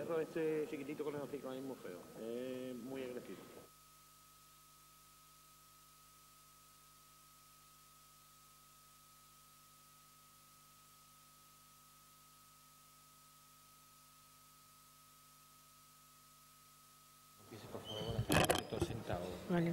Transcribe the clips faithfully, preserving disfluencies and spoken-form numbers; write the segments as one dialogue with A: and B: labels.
A: perro este chiquitito con el hocico ahí es muy feo. Es muy agresivo.
B: Empiece, por favor, estoy sentado.
C: Vale.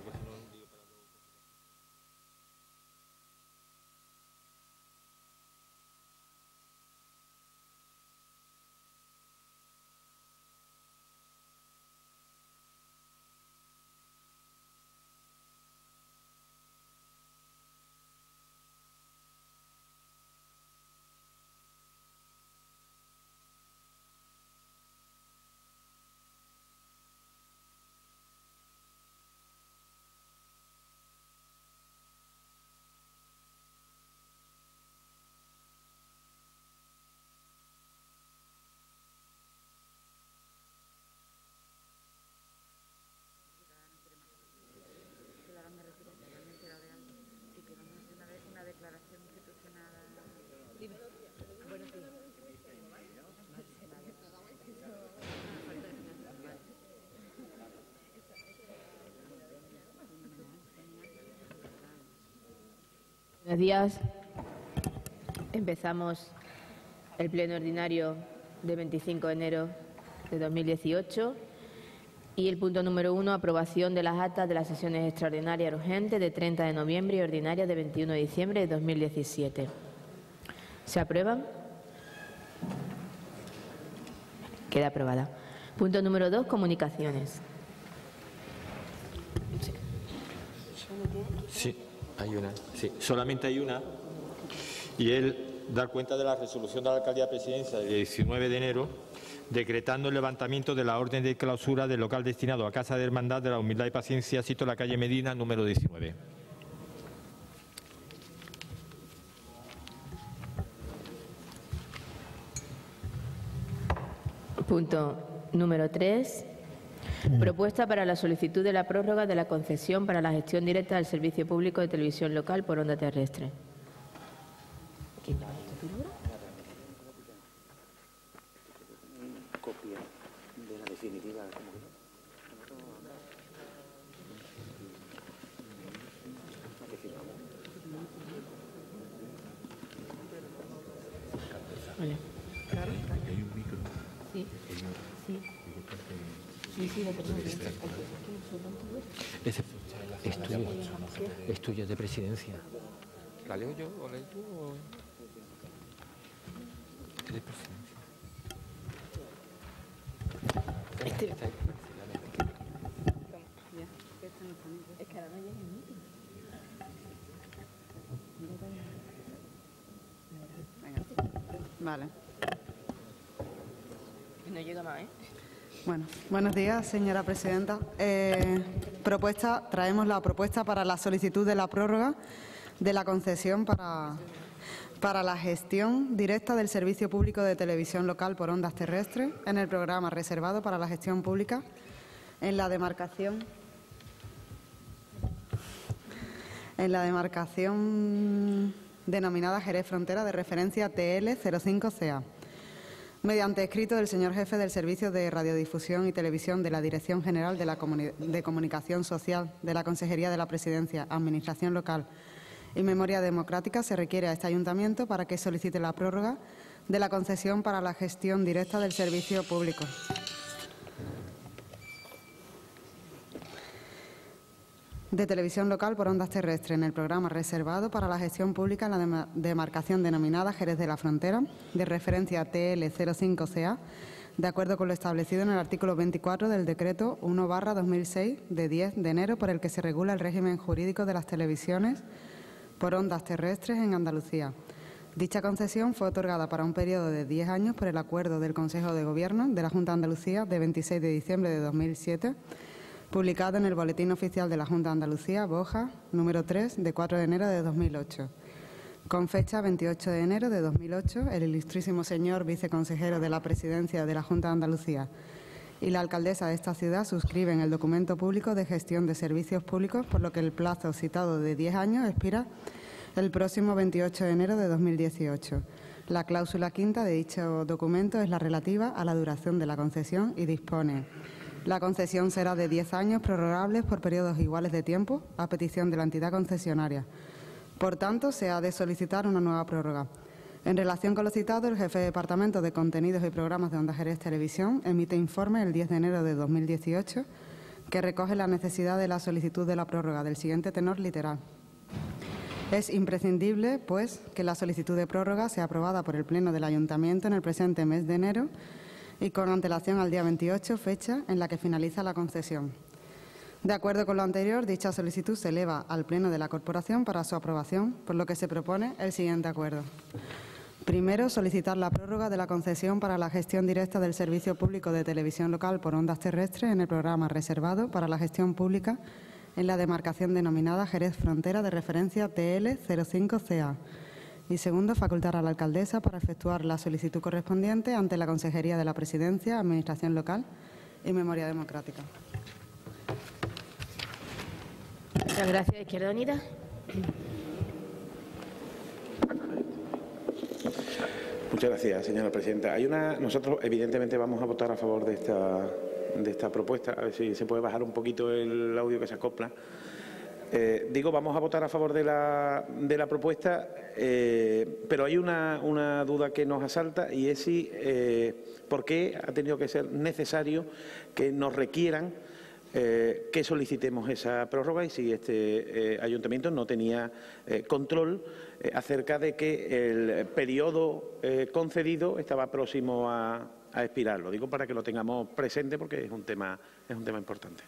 C: Buenos días. Empezamos el pleno ordinario de veinticinco de enero de dos mil dieciocho y el punto número uno, aprobación de las actas de las sesiones extraordinarias urgentes de treinta de noviembre y ordinarias de veintiuno de diciembre de dos mil diecisiete. ¿Se aprueban? Queda aprobada. Punto número dos, comunicaciones.
B: Sí, hay una. Sí, solamente hay una. Y él dar cuenta de la resolución de la Alcaldía de Presidencia del diecinueve de enero, decretando el levantamiento de la orden de clausura del local destinado a Casa de Hermandad de la Humildad y Paciencia, sito la calle Medina, número diecinueve.
C: Punto número tres. Propuesta para la solicitud de la prórroga de la concesión para la gestión directa del servicio público de televisión local por onda terrestre.
A: Copia de la definitiva.
C: Vale.
D: Claro. Aquí hay un micro.
C: Sí. Sí. Sí, sí, lo tenemos.
B: Ese es tuyo, es tuyo de presidencia. ¿La leo yo o lees tú? O... Es de presidencia.
C: Este.
E: Es que ahora no llega el micro. Vale.
C: No llega más, ¿eh?
E: Bueno, buenos días, señora presidenta. Eh, propuesta, traemos la propuesta para la solicitud de la prórroga de la concesión para, para la gestión directa del servicio público de televisión local por ondas terrestres en el programa reservado para la gestión pública en la demarcación en la demarcación denominada Jerez Frontera de referencia T L cero cinco C A. Mediante escrito del señor jefe del Servicio de Radiodifusión y Televisión de la Dirección General de, la Comuni- de Comunicación Social de la Consejería de la Presidencia, Administración Local y Memoria Democrática, se requiere a este Ayuntamiento para que solicite la prórroga de la concesión para la gestión directa del servicio público. De televisión local por ondas terrestres en el programa reservado para la gestión pública en la demarcación denominada Jerez de la Frontera, de referencia T L cero cinco C A, de acuerdo con lo establecido en el artículo veinticuatro del Decreto uno barra dos mil seis de diez de enero, por el que se regula el régimen jurídico de las televisiones por ondas terrestres en Andalucía. Dicha concesión fue otorgada para un periodo de diez años por el acuerdo del Consejo de Gobierno de la Junta de Andalucía de veintiséis de diciembre de dos mil siete, publicado en el Boletín Oficial de la Junta de Andalucía, Boja, número tres, de cuatro de enero de dos mil ocho. Con fecha veintiocho de enero de dos mil ocho, el ilustrísimo señor viceconsejero de la Presidencia de la Junta de Andalucía y la alcaldesa de esta ciudad suscriben el documento público de gestión de servicios públicos, por lo que el plazo citado de diez años expira el próximo veintiocho de enero de dos mil dieciocho. La cláusula quinta de dicho documento es la relativa a la duración de la concesión y dispone: la concesión será de diez años prorrogables por periodos iguales de tiempo a petición de la entidad concesionaria. Por tanto, se ha de solicitar una nueva prórroga. En relación con lo citado, el jefe de Departamento de Contenidos y Programas de Onda Jerez Televisión emite informe el diez de enero de dos mil dieciocho que recoge la necesidad de la solicitud de la prórroga del siguiente tenor literal. Es imprescindible, pues, que la solicitud de prórroga sea aprobada por el Pleno del Ayuntamiento en el presente mes de enero y con antelación al día veintiocho, fecha en la que finaliza la concesión. De acuerdo con lo anterior, dicha solicitud se eleva al Pleno de la Corporación para su aprobación, por lo que se propone el siguiente acuerdo. Primero, solicitar la prórroga de la concesión para la gestión directa del servicio público de televisión local por ondas terrestres en el programa reservado para la gestión pública en la demarcación denominada Jerez Frontera de referencia T L cero cinco C A. Y segundo, facultar a la alcaldesa para efectuar la solicitud correspondiente ante la Consejería de la Presidencia, Administración Local y Memoria Democrática.
C: Muchas gracias. Izquierda Unida.
A: Muchas gracias, señora presidenta. Hay una, nosotros, evidentemente, vamos a votar a favor de esta, de esta propuesta. A ver si se puede bajar un poquito el audio que se acopla. Eh, digo, vamos a votar a favor de la, de la propuesta, eh, pero hay una, una duda que nos asalta y es si, eh, por qué ha tenido que ser necesario que nos requieran eh, que solicitemos esa prórroga y si este eh, ayuntamiento no tenía eh, control eh, acerca de que el periodo eh, concedido estaba próximo a, a expirar. Lo digo para que lo tengamos presente porque es un tema, es un tema importante.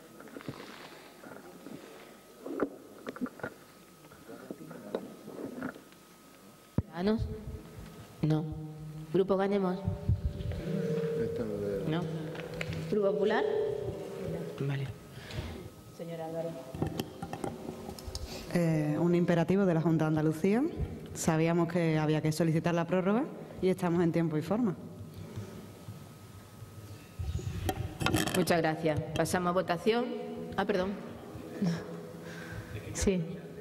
C: ¿Ciudadanos? No. ¿Grupo Ganemos? No. ¿Grupo Popular? Vale. Señora Álvaro.
E: Eh, un imperativo de la Junta de Andalucía. Sabíamos que había que solicitar la prórroga y estamos en tiempo y forma.
C: Muchas gracias. Pasamos a votación. Ah, perdón. Sí.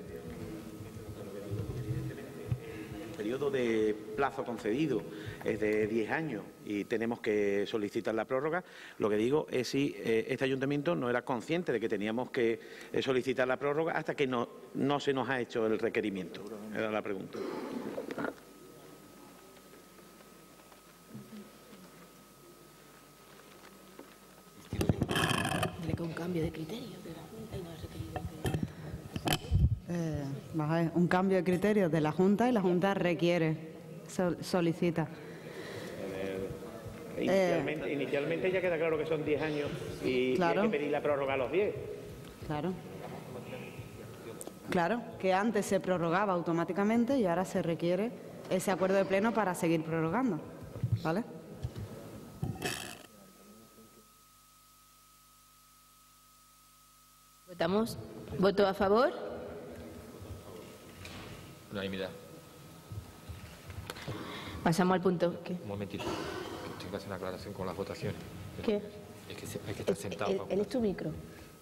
A: El periodo de plazo concedido es de diez años y tenemos que solicitar la prórroga. Lo que digo es si eh, este ayuntamiento no era consciente de que teníamos que eh, solicitar la prórroga hasta que no, no se nos ha hecho el requerimiento. Era la pregunta.
C: Dile que un cambio de criterio de la Junta y no es requerido.
E: Eh, vamos a ver, un cambio de criterios de la Junta y la Junta requiere, sol, solicita.
A: Inicialmente, eh, inicialmente ya queda claro que son diez años y,
E: claro.
A: y hay que pedir la prórroga a los diez.
E: Claro. Claro, que antes se prorrogaba automáticamente y ahora se requiere ese acuerdo de pleno para seguir prorrogando. ¿Vale?
C: ¿Votamos? ¿Voto a favor?
B: Unanimidad.
C: Pasamos al punto. ¿Qué?
B: Un momentito. Tengo que hacer una aclaración con las votaciones.
C: ¿Qué?
B: Es que se- hay que estar sentado.
C: ¿Él,
B: para
C: él es tu micro?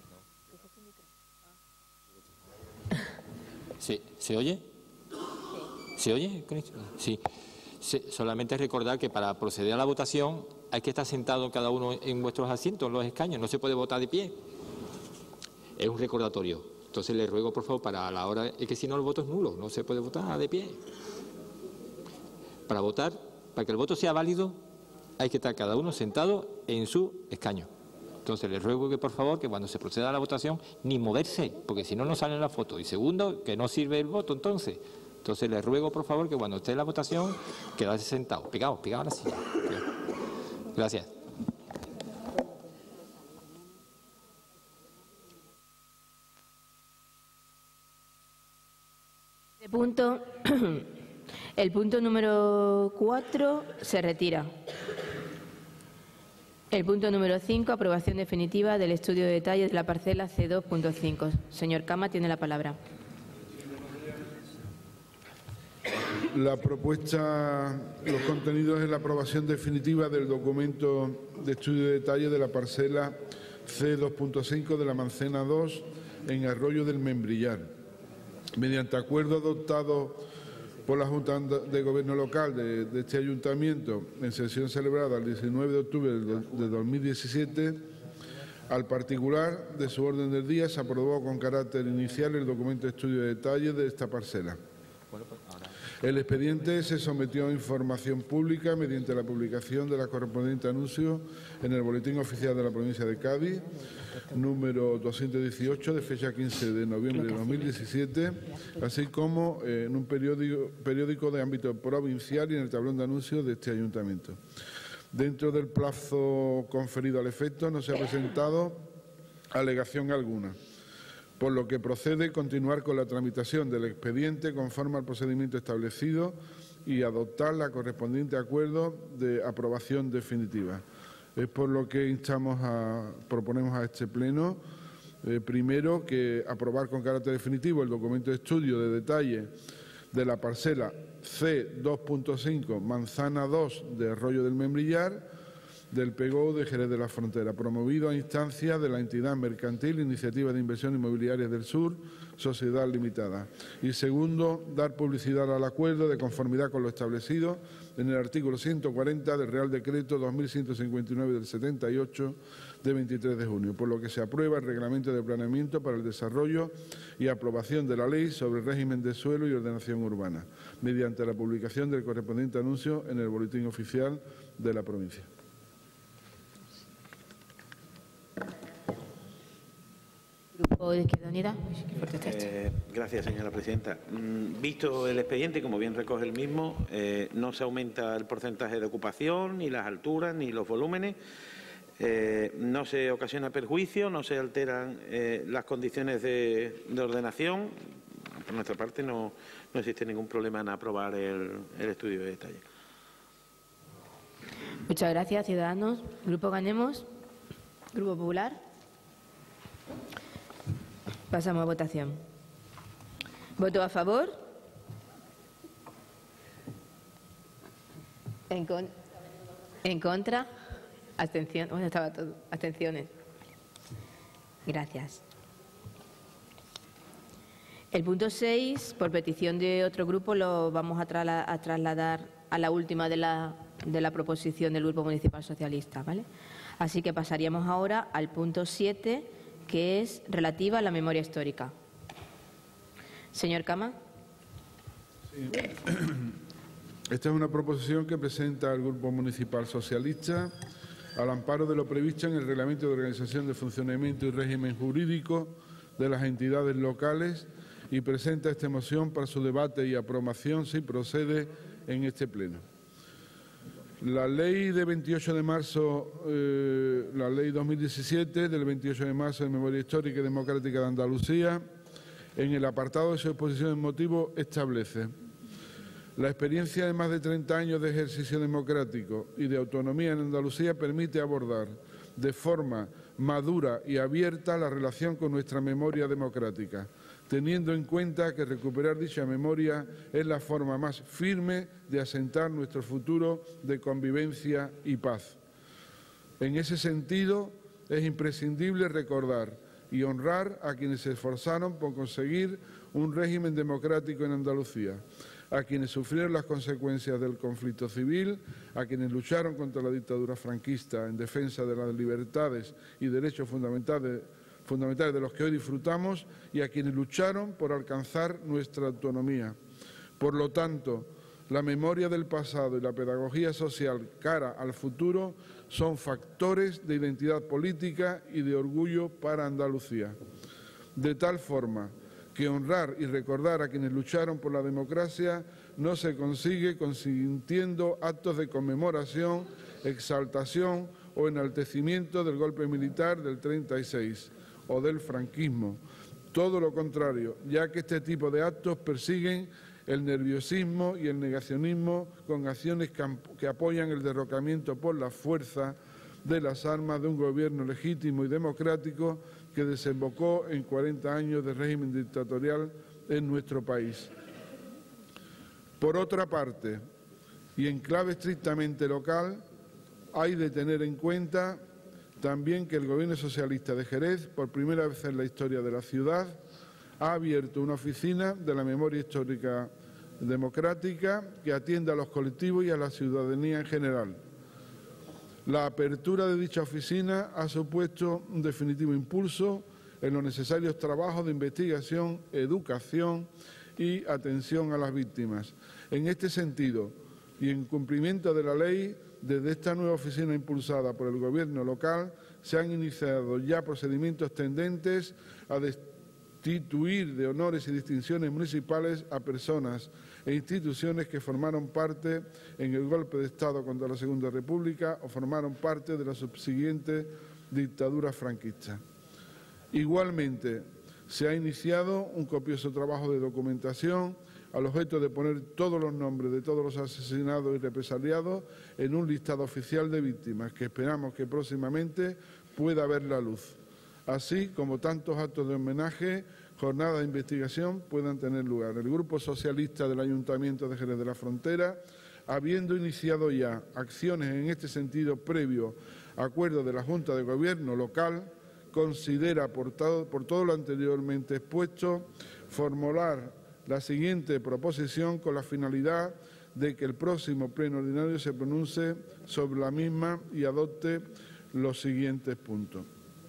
B: ¿Se, ¿Se oye? ¿Se oye? Sí. Se- solamente recordar que para proceder a la votación hay que estar sentado cada uno en vuestros asientos, en los escaños. No se puede votar de pie. Es un recordatorio. Entonces le ruego, por favor, para la hora... Es que si no el voto es nulo, no se puede votar de pie. Para votar, para que el voto sea válido, hay que estar cada uno sentado en su escaño. Entonces les ruego que, por favor, que cuando se proceda a la votación, ni moverse, porque si no, no sale la foto. Y segundo, que no sirve el voto, entonces. Entonces les ruego, por favor, que cuando esté la votación, quedarse sentado. Pegados, pegados a la silla. Gracias.
C: El punto, el punto número cuatro se retira. El punto número cinco, aprobación definitiva del estudio de detalles de la parcela C dos punto cinco. Señor Cama, tiene la palabra.
F: La propuesta, los contenidos en la aprobación definitiva del documento de estudio de detalle de la parcela C dos punto cinco de la Mancena dos en Arroyo del Membrillar. Mediante acuerdo adoptado por la Junta de Gobierno Local de, de este Ayuntamiento en sesión celebrada el diecinueve de octubre de dos mil diecisiete, al particular de su orden del día se aprobó con carácter inicial el documento de estudio de detalle de esta parcela. El expediente se sometió a información pública mediante la publicación de la correspondiente anuncio en el Boletín Oficial de la Provincia de Cádiz, número doscientos dieciocho, de fecha quince de noviembre de dos mil diecisiete, así como eh, en un periódico, periódico de ámbito provincial y en el tablón de anuncios de este Ayuntamiento. Dentro del plazo conferido al efecto no se ha presentado alegación alguna, por lo que procede continuar con la tramitación del expediente conforme al procedimiento establecido y adoptar la correspondiente acuerdo de aprobación definitiva. Es por lo que instamos a, proponemos a este Pleno, eh, primero, que aprobar con carácter definitivo el documento de estudio de detalle de la parcela C dos punto cinco, Manzana dos de Arroyo del Membrillar, del P G O de Jerez de la Frontera, promovido a instancia de la entidad mercantil Iniciativa de Inversión Inmobiliaria del Sur, Sociedad Limitada. Y segundo, dar publicidad al acuerdo de conformidad con lo establecido en el artículo ciento cuarenta del Real Decreto dos mil ciento cincuenta y nueve del setenta y ocho de veintitrés de junio, por lo que se aprueba el Reglamento de Planeamiento para el Desarrollo y aprobación de la Ley sobre el régimen de suelo y ordenación urbana, mediante la publicación del correspondiente anuncio en el Boletín Oficial de la provincia.
C: Grupo de Izquierda Unida.
A: Eh, gracias, señora presidenta. Mm, visto el expediente, como bien recoge el mismo, eh, no se aumenta el porcentaje de ocupación, ni las alturas, ni los volúmenes. Eh, no se ocasiona perjuicio, no se alteran eh, las condiciones de, de ordenación. Por nuestra parte, no, no existe ningún problema en aprobar el, el estudio de detalle.
C: Muchas gracias, Ciudadanos. Grupo Ganemos. Grupo Popular. Pasamos a votación. ¿Voto a favor? ¿En, con... ¿En contra? ¿Abstención? Bueno, estaba todo. Abstenciones. Gracias. El punto seis, por petición de otro grupo, lo vamos a, trasla a trasladar a la última de la, de la proposición del Grupo Municipal Socialista, ¿vale? Así que pasaríamos ahora al punto siete, que es relativa a la memoria histórica. Señor Cama.
F: Sí. Esta es una proposición que presenta el Grupo Municipal Socialista al amparo de lo previsto en el Reglamento de Organización de Funcionamiento y Régimen Jurídico de las entidades locales y presenta esta moción para su debate y aprobación si procede en este Pleno. La ley de veintiocho de marzo, eh, la ley dos mil diecisiete del veintiocho de marzo de Memoria Histórica y Democrática de Andalucía, en el apartado de su exposición de motivos establece: la experiencia de más de treinta años de ejercicio democrático y de autonomía en Andalucía permite abordar de forma madura y abierta la relación con nuestra memoria democrática, teniendo en cuenta que recuperar dicha memoria es la forma más firme de asentar nuestro futuro de convivencia y paz. En ese sentido, es imprescindible recordar y honrar a quienes se esforzaron por conseguir un régimen democrático en Andalucía, a quienes sufrieron las consecuencias del conflicto civil, a quienes lucharon contra la dictadura franquista en defensa de las libertades y derechos fundamentales fundamentales de los que hoy disfrutamos y a quienes lucharon por alcanzar nuestra autonomía. Por lo tanto, la memoria del pasado y la pedagogía social cara al futuro son factores de identidad política y de orgullo para Andalucía. De tal forma que honrar y recordar a quienes lucharon por la democracia no se consigue consintiendo actos de conmemoración, exaltación o enaltecimiento del golpe militar del treinta y seis. O del franquismo. Todo lo contrario, ya que este tipo de actos persiguen el nerviosismo y el negacionismo con acciones que apoyan el derrocamiento por la fuerza de las armas de un gobierno legítimo y democrático que desembocó en cuarenta años de régimen dictatorial en nuestro país. Por otra parte, y en clave estrictamente local, hay de tener en cuenta también que el Gobierno Socialista de Jerez, por primera vez en la historia de la ciudad, ha abierto una oficina de la memoria histórica democrática que atienda a los colectivos y a la ciudadanía en general. La apertura de dicha oficina ha supuesto un definitivo impulso en los necesarios trabajos de investigación, educación y atención a las víctimas. En este sentido, y en cumplimiento de la ley, desde esta nueva oficina impulsada por el Gobierno local, se han iniciado ya procedimientos tendentes a destituir de honores y distinciones municipales a personas e instituciones que formaron parte en el golpe de Estado contra la Segunda República o formaron parte de la subsiguiente dictadura franquista. Igualmente, se ha iniciado un copioso trabajo de documentación al objeto de poner todos los nombres de todos los asesinados y represaliados en un listado oficial de víctimas que esperamos que próximamente pueda ver la luz, así como tantos actos de homenaje, jornadas de investigación puedan tener lugar. El Grupo Socialista del Ayuntamiento de Jerez de la Frontera, habiendo iniciado ya acciones en este sentido previo acuerdo de la Junta de Gobierno local, considera, por todo, por todo lo anteriormente expuesto, formular la siguiente proposición con la finalidad de que el próximo pleno ordinario se pronuncie sobre la misma y adopte los siguientes puntos.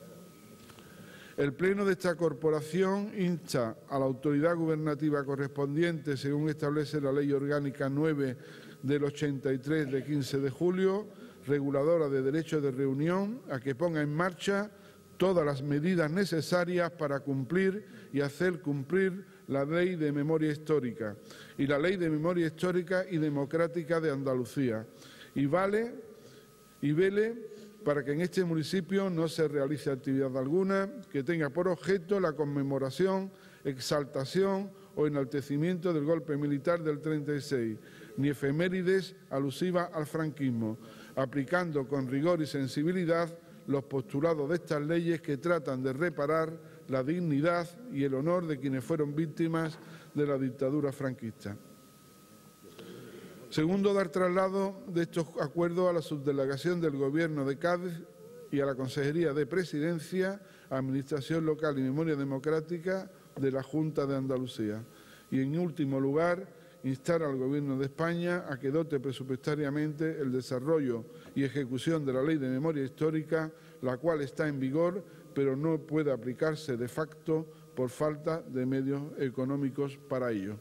F: El Pleno de esta corporación insta a la autoridad gubernativa correspondiente, según establece la Ley Orgánica nueve del ochenta y tres de quince de julio, reguladora de derechos de reunión, a que ponga en marcha todas las medidas necesarias para cumplir y hacer cumplir la Ley de Memoria Histórica y la Ley de Memoria Histórica y Democrática de Andalucía, y vale y vele para que en este municipio no se realice actividad alguna que tenga por objeto la conmemoración, exaltación o enaltecimiento del golpe militar del treinta y seis, ni efemérides alusivas al franquismo, aplicando con rigor y sensibilidad los postulados de estas leyes que tratan de reparar la dignidad y el honor de quienes fueron víctimas de la dictadura franquista. Segundo, dar traslado de estos acuerdos a la subdelegación del Gobierno de Cádiz y a la Consejería de Presidencia, Administración Local y Memoria Democrática de la Junta de Andalucía. Y, en último lugar, instar al Gobierno de España a que dote presupuestariamente el desarrollo y ejecución de la Ley de Memoria Histórica, la cual está en vigor, pero no puede aplicarse de facto por falta de medios económicos para ello.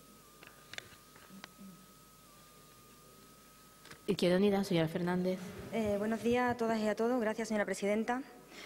C: Izquierda Unida, señora Fernández.
G: Eh, buenos días a todas y a todos. Gracias, señora presidenta.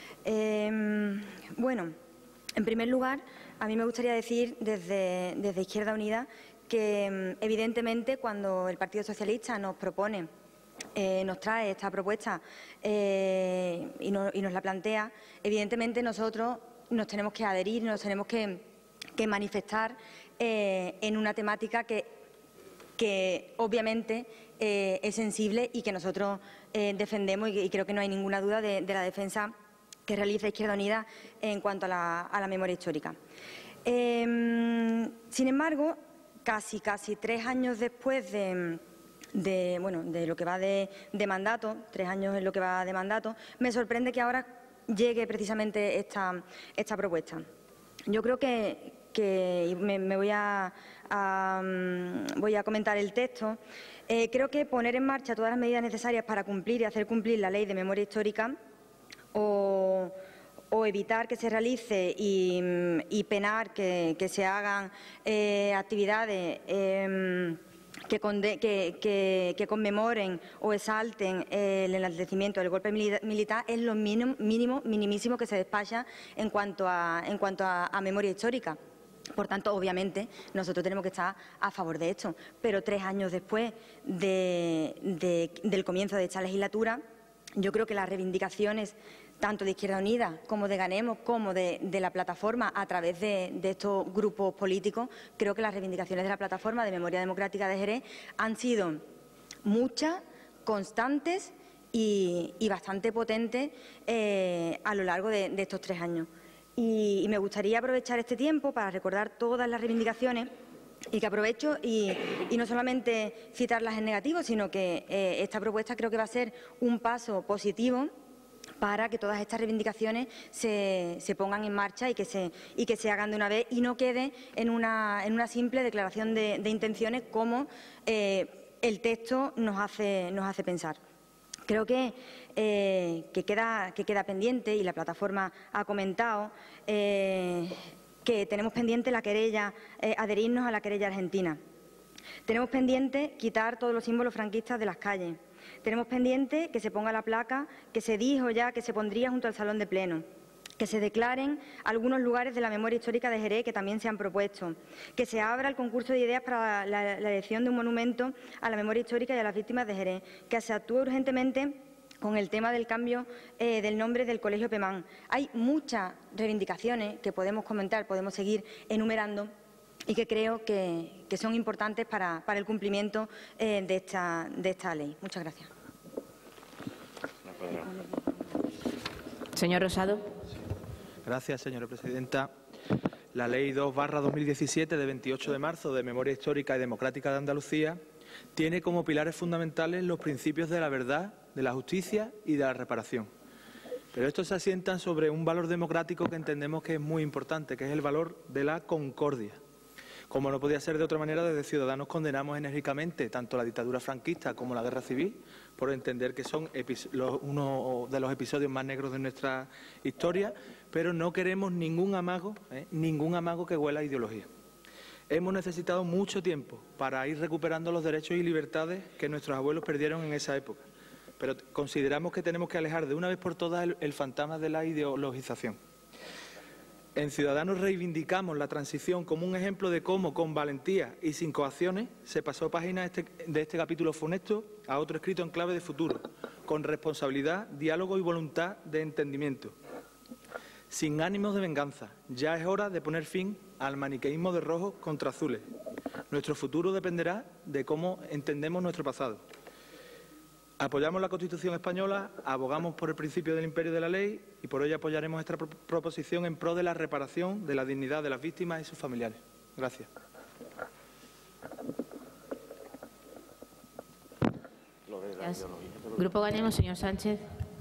G: Eh, bueno, en primer lugar, a mí me gustaría decir desde, desde Izquierda Unida que, evidentemente, cuando el Partido Socialista nos propone, eh, nos trae esta propuesta eh, y, no, y nos la plantea, evidentemente nosotros nos tenemos que adherir, nos tenemos que, que manifestar eh, en una temática que, que obviamente, Eh, es sensible y que nosotros eh, defendemos y, y creo que no hay ninguna duda de, de la defensa que realiza Izquierda Unida en cuanto a la, a la memoria histórica. Eh, sin embargo, casi, casi tres años después de, de, bueno, de lo que va de, de mandato, tres años en lo que va de mandato, me sorprende que ahora llegue precisamente esta, esta propuesta. Yo creo que, que me, me voy a, a, voy a comentar el texto. Eh, creo que poner en marcha todas las medidas necesarias para cumplir y hacer cumplir la Ley de Memoria Histórica o, o evitar que se realice y, y penar que, que se hagan eh, actividades eh, que, conde, que, que, que conmemoren o exalten eh, el enaltecimiento del golpe militar es lo mínimo, mínimo, minimísimo que se despacha en cuanto a, en cuanto a, a memoria histórica. Por tanto, obviamente, nosotros tenemos que estar a favor de esto. Pero tres años después de, de, del comienzo de esta legislatura, yo creo que las reivindicaciones tanto de Izquierda Unida como de Ganemos, como de, de la plataforma a través de, de estos grupos políticos, creo que las reivindicaciones de la plataforma de Memoria Democrática de Jerez han sido muchas, constantes y, y bastante potentes eh, a lo largo de, de estos tres años. Y, y me gustaría aprovechar este tiempo para recordar todas las reivindicaciones y que aprovecho y, y no solamente citarlas en negativo, sino que eh, esta propuesta creo que va a ser un paso positivo para que todas estas reivindicaciones se, se pongan en marcha y que se, y que se hagan de una vez y no quede en una, en una simple declaración de, de intenciones como eh, el texto nos hace, nos hace pensar. Creo que, eh, que, queda, que queda pendiente, y la plataforma ha comentado, eh, que tenemos pendiente la querella, eh, adherirnos a la querella argentina. Tenemos pendiente quitar todos los símbolos franquistas de las calles. Tenemos pendiente que se ponga la placa que se dijo ya que se pondría junto al Salón de Pleno, que se declaren algunos lugares de la memoria histórica de Jerez que también se han propuesto, que se abra el concurso de ideas para la, la elección de un monumento a la memoria histórica y a las víctimas de Jerez, que se actúe urgentemente con el tema del cambio eh, del nombre del Colegio Pemán. Hay muchas reivindicaciones que podemos comentar, podemos seguir enumerando, y que creo que, que son importantes para, para el cumplimiento eh, de, esta, de esta ley. Muchas gracias.
C: Señor Rosado.
H: Gracias, señora presidenta. La Ley dos barra dos mil diecisiete de veintiocho de marzo de Memoria Histórica y Democrática de Andalucía tiene como pilares fundamentales los principios de la verdad, de la justicia y de la reparación. Pero estos se asientan sobre un valor democrático que entendemos que es muy importante, que es el valor de la concordia. Como no podía ser de otra manera, desde Ciudadanos condenamos enérgicamente tanto la dictadura franquista como la guerra civil, por entender que son los, uno de los episodios más negros de nuestra historia, pero no queremos ningún amago, ¿eh? ningún amago que huela a ideología. Hemos necesitado mucho tiempo para ir recuperando los derechos y libertades que nuestros abuelos perdieron en esa época, pero consideramos que tenemos que alejar de una vez por todas el, el fantasma de la ideologización. En Ciudadanos reivindicamos la transición como un ejemplo de cómo, con valentía y sin coacciones, se pasó página este, de este capítulo funesto a otro escrito en clave de futuro, con responsabilidad, diálogo y voluntad de entendimiento. Sin ánimos de venganza, ya es hora de poner fin al maniqueísmo de rojos contra azules. Nuestro futuro dependerá de cómo entendemos nuestro pasado. Apoyamos la Constitución española, abogamos por el principio del imperio de la ley y por ello apoyaremos esta proposición en pro de la reparación de la dignidad de las víctimas y sus familiares. Gracias.
C: Gracias. Grupo Ganemos, señor Sánchez.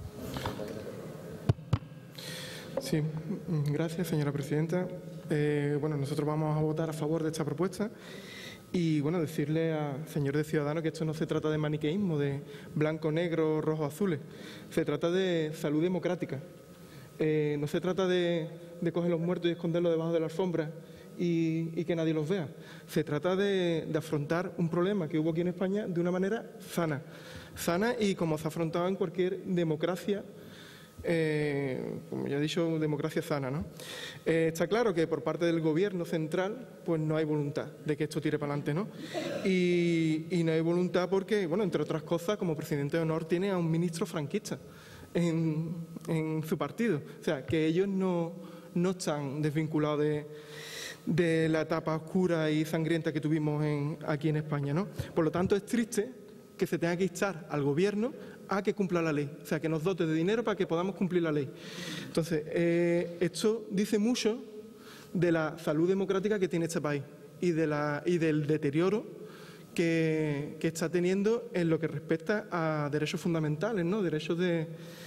I: Sí, gracias, señora presidenta. Eh, bueno, nosotros vamos a votar a favor de esta propuesta. Y, bueno, decirle al señor de Ciudadanos que esto no se trata de maniqueísmo, de blanco, negro, rojo, azules. Se trata de salud democrática. Eh, no se trata de, de coger los muertos y esconderlos debajo de la alfombra y, y que nadie los vea. Se trata de, de afrontar un problema que hubo aquí en España de una manera sana. Sana y como se ha afrontado en cualquier democracia, Eh, como ya he dicho, democracia sana, ¿no? Eh, está claro que por parte del Gobierno central pues no hay voluntad de que esto tire para adelante, ¿no? Y, y no hay voluntad porque, bueno, entre otras cosas, como presidente de honor tiene a un ministro franquista en, en su partido. O sea, que ellos no, no están desvinculados de, de la etapa oscura y sangrienta que tuvimos en, aquí en España, ¿no? Por lo tanto, es triste que se tenga que instar al Gobierno a que cumpla la ley, o sea, que nos dote de dinero para que podamos cumplir la ley. Entonces, eh, esto dice mucho de la salud democrática que tiene este país y, de la, y del deterioro que, que está teniendo en lo que respecta a derechos fundamentales, ¿no? Derechos de,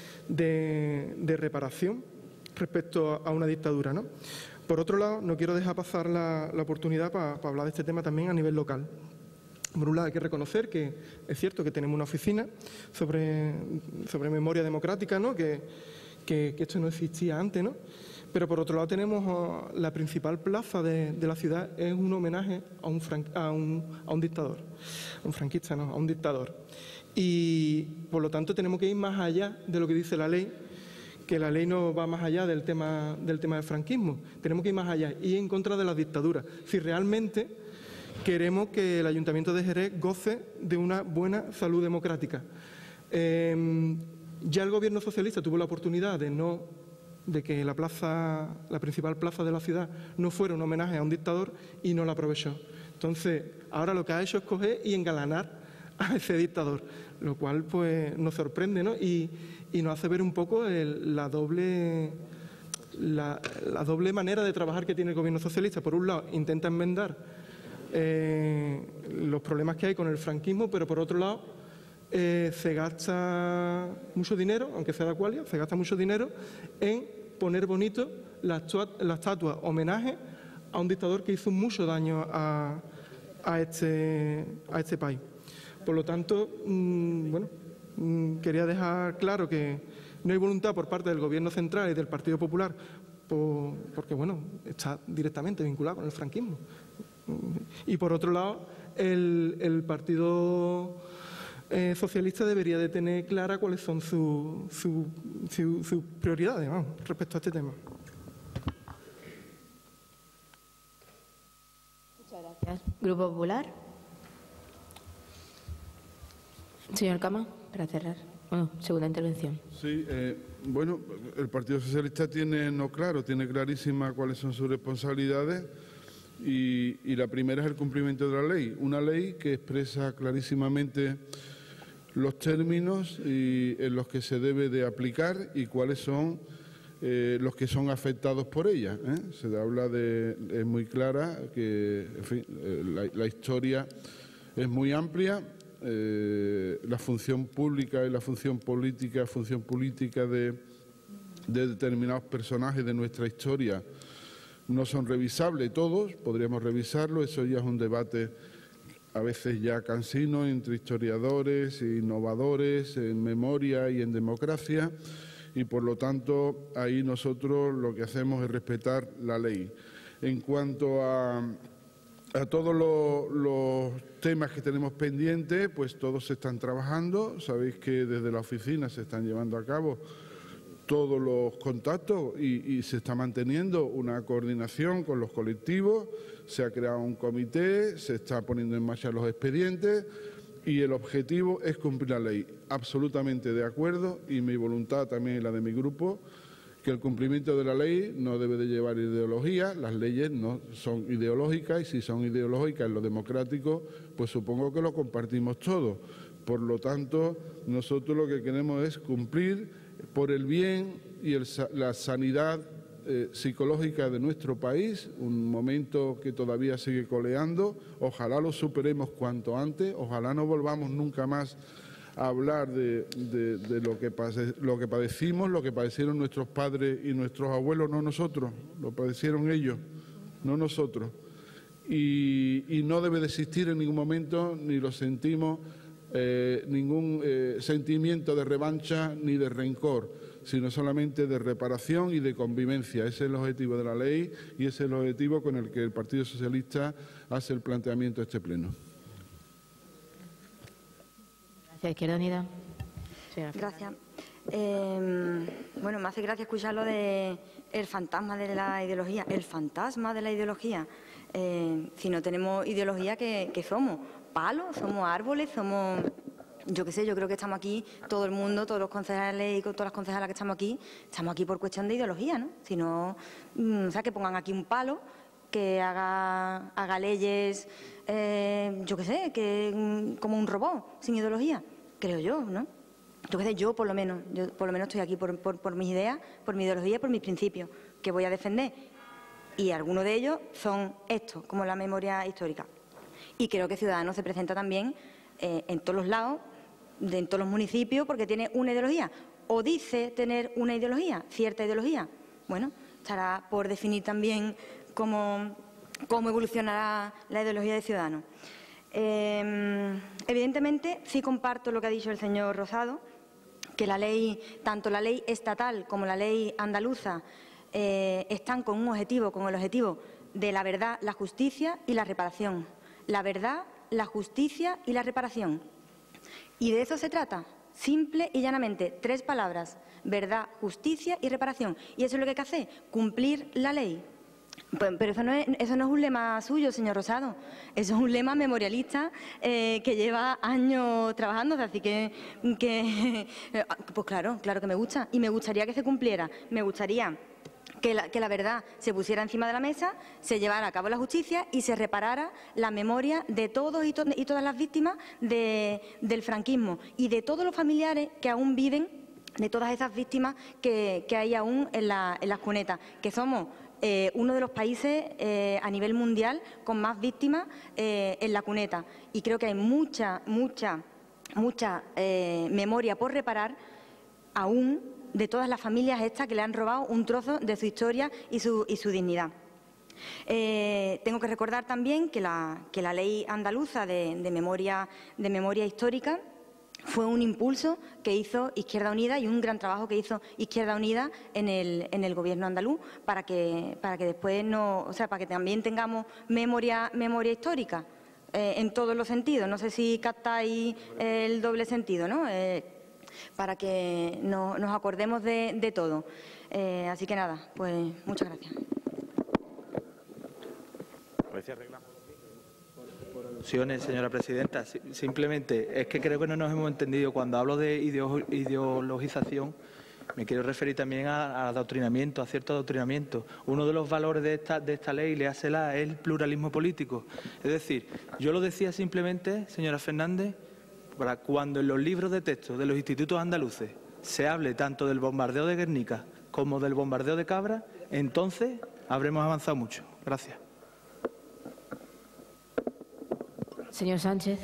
I: de, de reparación respecto a una dictadura, ¿no? Por otro lado, no quiero dejar pasar la, la oportunidad para, para hablar de este tema también a nivel local. Por un lado, hay que reconocer que es cierto que tenemos una oficina sobre, sobre memoria democrática, ¿no? que, que, que esto no existía antes, ¿no? Pero por otro lado tenemos uh, la principal plaza de, de la ciudad es un homenaje a un, fran, a, un, a un dictador, a un franquista, no, a un dictador. Y por lo tanto tenemos que ir más allá de lo que dice la ley, que la ley no va más allá del tema del, tema del franquismo. Tenemos que ir más allá y en contra de las dictaduras. Si realmente queremos que el Ayuntamiento de Jerez goce de una buena salud democrática. Eh, ya el Gobierno socialista tuvo la oportunidad de no, de que la plaza, la principal plaza de la ciudad no fuera un homenaje a un dictador y no la aprovechó. Entonces, ahora lo que ha hecho es coger y engalanar a ese dictador, lo cual pues nos sorprende, ¿no? Y, y nos hace ver un poco el, la doble la, la doble manera de trabajar que tiene el Gobierno socialista. Por un lado, intenta enmendar Eh, los problemas que hay con el franquismo, pero por otro lado eh, se gasta mucho dinero, aunque sea de Aqualia, se gasta mucho dinero en poner bonito la, la estatua homenaje a un dictador que hizo mucho daño a, a, este, a este país. Por lo tanto, mmm, bueno, mmm, quería dejar claro que no hay voluntad por parte del Gobierno central y del Partido Popular, por, porque bueno, está directamente vinculado con el franquismo. Y por otro lado, el, el Partido eh, Socialista debería de tener clara cuáles son sus su, su, su prioridades, vamos, respecto a este tema.
C: Muchas gracias. Grupo Popular. Señor Cama, para cerrar. Bueno, segunda intervención.
F: Sí, eh, bueno, el Partido Socialista tiene no claro, tiene clarísima cuáles son sus responsabilidades y, y la primera es el cumplimiento de la ley. Una ley que expresa clarísimamente los términos y, en los que se debe de aplicar y cuáles son eh, los que son afectados por ella. ¿eh? Se habla de, es muy clara que, en fin, eh, la, la historia es muy amplia. Eh, la función pública y la función política, función política de, de determinados personajes de nuestra historia no son revisables todos, podríamos revisarlo, eso ya es un debate a veces ya cansino entre historiadores e innovadores en memoria y en democracia y por lo tanto ahí nosotros lo que hacemos es respetar la ley. En cuanto a A todos los, los temas que tenemos pendientes, pues todos se están trabajando. Sabéis que desde la oficina se están llevando a cabo todos los contactos y, y se está manteniendo una coordinación con los colectivos. Se ha creado un comité, se está poniendo en marcha los expedientes y el objetivo es cumplir la ley. Absolutamente de acuerdo y mi voluntad también y la de mi grupo, que el cumplimiento de la ley no debe de llevar ideología, las leyes no son ideológicas y si son ideológicas en lo democrático, pues supongo que lo compartimos todos. Por lo tanto, nosotros lo que queremos es cumplir por el bien y el, la sanidad eh, psicológica de nuestro país, un momento que todavía sigue coleando, ojalá lo superemos cuanto antes, ojalá no volvamos nunca más a hablar de, de, de lo, que pase, lo que padecimos, lo que padecieron nuestros padres y nuestros abuelos, no nosotros, lo padecieron ellos, no nosotros. Y, y no debe de existir en ningún momento, ni lo sentimos, eh, ningún eh, sentimiento de revancha ni de rencor, sino solamente de reparación y de convivencia. Ese es el objetivo de la ley y ese es el objetivo con el que el Partido Socialista hace el planteamiento de este pleno.
C: Izquierda Unida.
G: Gracias. Eh, bueno, me hace gracia escuchar lo de el fantasma de la ideología. El fantasma de la ideología. Eh, si no tenemos ideología, ¿qué, qué somos? ¿Palos? ¿Somos árboles? ¿Somos...? Yo qué sé, yo creo que estamos aquí, todo el mundo, todos los concejales y todas las concejalas que estamos aquí, estamos aquí por cuestión de ideología, ¿no? Si no, o sea, que pongan aquí un palo, que haga, haga leyes, eh, yo qué sé, que como un robot, sin ideología, creo yo, ¿no? Yo qué sé, yo por lo menos, yo por lo menos estoy aquí por, por, por mis ideas, por mi ideología, por mis principios, que voy a defender. Y algunos de ellos son estos, como la memoria histórica. Y creo que Ciudadanos se presenta también eh, en todos los lados, de, en todos los municipios, porque tiene una ideología. O dice tener una ideología, cierta ideología. Bueno, estará por definir también cómo, cómo evolucionará la ideología de Ciudadanos. Eh, evidentemente, sí comparto lo que ha dicho el señor Rosado, que la ley, tanto la ley estatal como la ley andaluza, eh, están con un objetivo, con el objetivo de la verdad, la justicia y la reparación. La verdad, la justicia y la reparación. Y de eso se trata, simple y llanamente, tres palabras: verdad, justicia y reparación. Y eso es lo que hay que hacer, cumplir la ley. Pero eso no, es, eso no es un lema suyo, señor Rosado. Eso es un lema memorialista eh, que lleva años trabajando. Así que, que, pues claro, claro que me gusta. Y me gustaría que se cumpliera. Me gustaría que la, que la verdad se pusiera encima de la mesa, se llevara a cabo la justicia y se reparara la memoria de todos y, to y todas las víctimas de, del franquismo y de todos los familiares que aún viven, de todas esas víctimas que, que hay aún en, la, en las cunetas, que somos Eh, uno de los países eh, a nivel mundial con más víctimas eh, en la cuneta. Y creo que hay mucha, mucha mucha eh, memoria por reparar aún de todas las familias estas que le han robado un trozo de su historia y su, y su dignidad. Eh, tengo que recordar también que la, que la ley andaluza de, de, memoria, de memoria histórica fue un impulso que hizo Izquierda Unida y un gran trabajo que hizo Izquierda Unida en el, en el Gobierno andaluz para que, para que después no, o sea, para que también tengamos memoria, memoria histórica eh, en todos los sentidos. No sé si captáis el doble sentido, ¿no? Eh, para que no, nos acordemos de, de todo. Eh, así que nada, pues muchas gracias.
H: Por alusiones, señora presidenta. Simplemente es que creo que no nos hemos entendido. Cuando hablo de ideologización, me quiero referir también a, a adoctrinamiento, a cierto adoctrinamiento. Uno de los valores de esta, de esta ley, léasela, es el pluralismo político. Es decir, yo lo decía simplemente, señora Fernández, para cuando en los libros de texto de los institutos andaluces se hable tanto del bombardeo de Guernica como del bombardeo de Cabra, entonces habremos avanzado mucho. Gracias.
C: Señor Sánchez.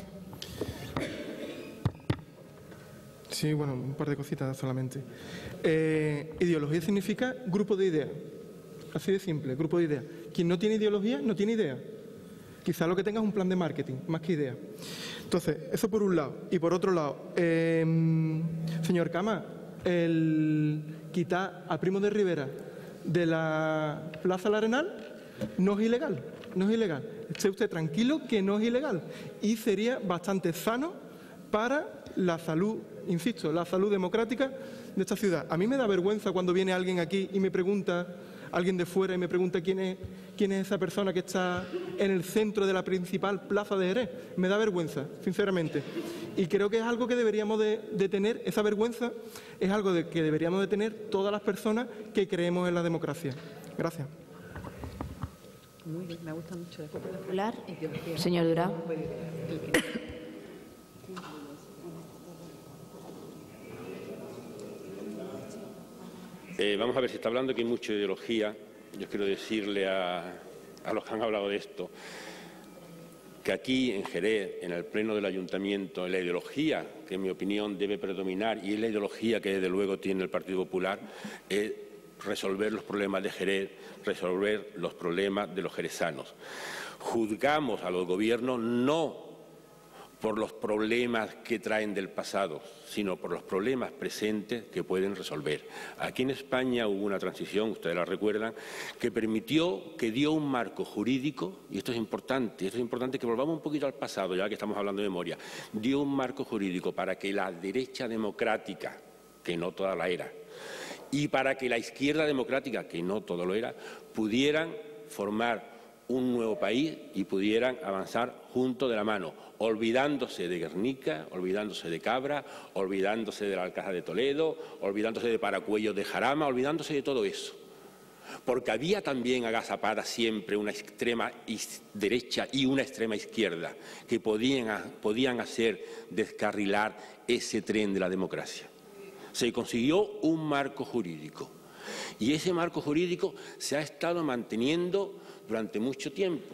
I: Sí, bueno, un par de cositas solamente. Eh, ideología significa grupo de ideas. Así de simple, grupo de ideas. Quien no tiene ideología, no tiene idea. Quizá lo que tenga es un plan de marketing, más que idea. Entonces, eso por un lado. Y por otro lado, eh, señor Cama, el quitar a Primo de Rivera de la Plaza La Arenal no es ilegal, no es ilegal. Esté usted tranquilo que no es ilegal y sería bastante sano para la salud, insisto, la salud democrática de esta ciudad. A mí me da vergüenza cuando viene alguien aquí y me pregunta, alguien de fuera y me pregunta quién es, quién es esa persona que está en el centro de la principal plaza de Jerez. Me da vergüenza, sinceramente. Y creo que es algo que deberíamos de, de tener, esa vergüenza es algo de, que deberíamos de tener todas las personas que creemos en la democracia. Gracias.
J: Muy bien, me gusta mucho el
C: popular. Señor Durán.
K: Eh, vamos a ver, si está hablando que hay mucha ideología. Yo quiero decirle a, a los que han hablado de esto que aquí en Jerez, en el pleno del ayuntamiento, la ideología que en mi opinión debe predominar y es la ideología que desde luego tiene el Partido Popular es resolver los problemas de Jerez, resolver los problemas de los jerezanos. Juzgamos a los gobiernos no por los problemas que traen del pasado, sino por los problemas presentes que pueden resolver. Aquí en España hubo una transición, ustedes la recuerdan, que permitió, que dio un marco jurídico, y esto es importante, esto es importante que volvamos un poquito al pasado, ya que estamos hablando de memoria, dio un marco jurídico para que la derecha democrática, que no toda la era, y para que la izquierda democrática, que no todo lo era, pudieran formar un nuevo país y pudieran avanzar juntos de la mano, olvidándose de Guernica, olvidándose de Cabra, olvidándose de la Alcázar de Toledo, olvidándose de Paracuellos de Jarama, olvidándose de todo eso. Porque había también agazapada siempre una extrema derecha y una extrema izquierda que podían, podían hacer descarrilar ese tren de la democracia. Se consiguió un marco jurídico y ese marco jurídico se ha estado manteniendo durante mucho tiempo.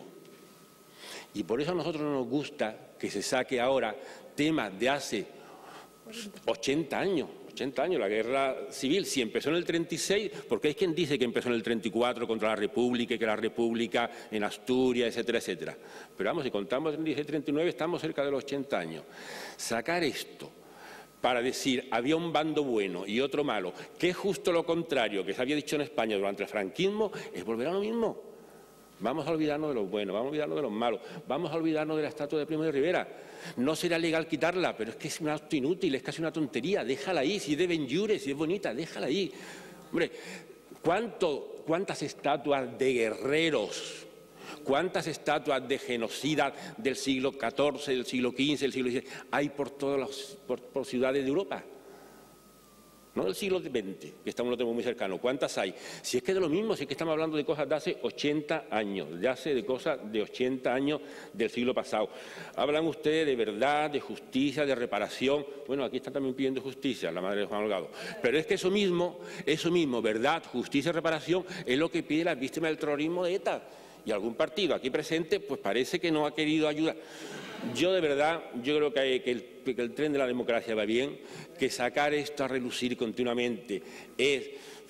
K: Y por eso a nosotros no nos gusta que se saque ahora temas de hace ochenta años, ochenta años, la guerra civil, si empezó en el treinta y seis, porque hay quien dice que empezó en el treinta y cuatro contra la República y que la República en Asturias, etcétera, etcétera. Pero vamos, si contamos el treinta y seis, treinta y nueve, estamos cerca de los ochenta años. Sacar esto para decir había un bando bueno y otro malo, que es justo lo contrario que se había dicho en España durante el franquismo, es volver a lo mismo. Vamos a olvidarnos de los buenos, vamos a olvidarnos de los malos, vamos a olvidarnos de la estatua de Primo de Rivera. No será legal quitarla, pero es que es un acto inútil, es casi una tontería, déjala ahí, si es de Benlliure, si es bonita, déjala ahí. Hombre, ¿cuánto, ¿cuántas estatuas de guerreros, cuántas estatuas de genocidas del siglo catorce, del siglo quince, del siglo dieciséis hay por todas las por, por ciudades de Europa? No del siglo veinte, que estamos lo tenemos muy cercano. ¿Cuántas hay? Si es que de lo mismo, si es que estamos hablando de cosas de hace ochenta años, de hace de cosas de ochenta años del siglo pasado. Hablan ustedes de verdad, de justicia, de reparación. Bueno, aquí están también pidiendo justicia, la madre de Juan Holgado. Pero es que eso mismo, eso mismo, verdad, justicia y reparación, es lo que pide la víctima del terrorismo de ETA. y algún partido aquí presente pues parece que no ha querido ayudar. Yo de verdad, yo creo que, hay, que, el, que el tren de la democracia va bien, que sacar esto a relucir continuamente es...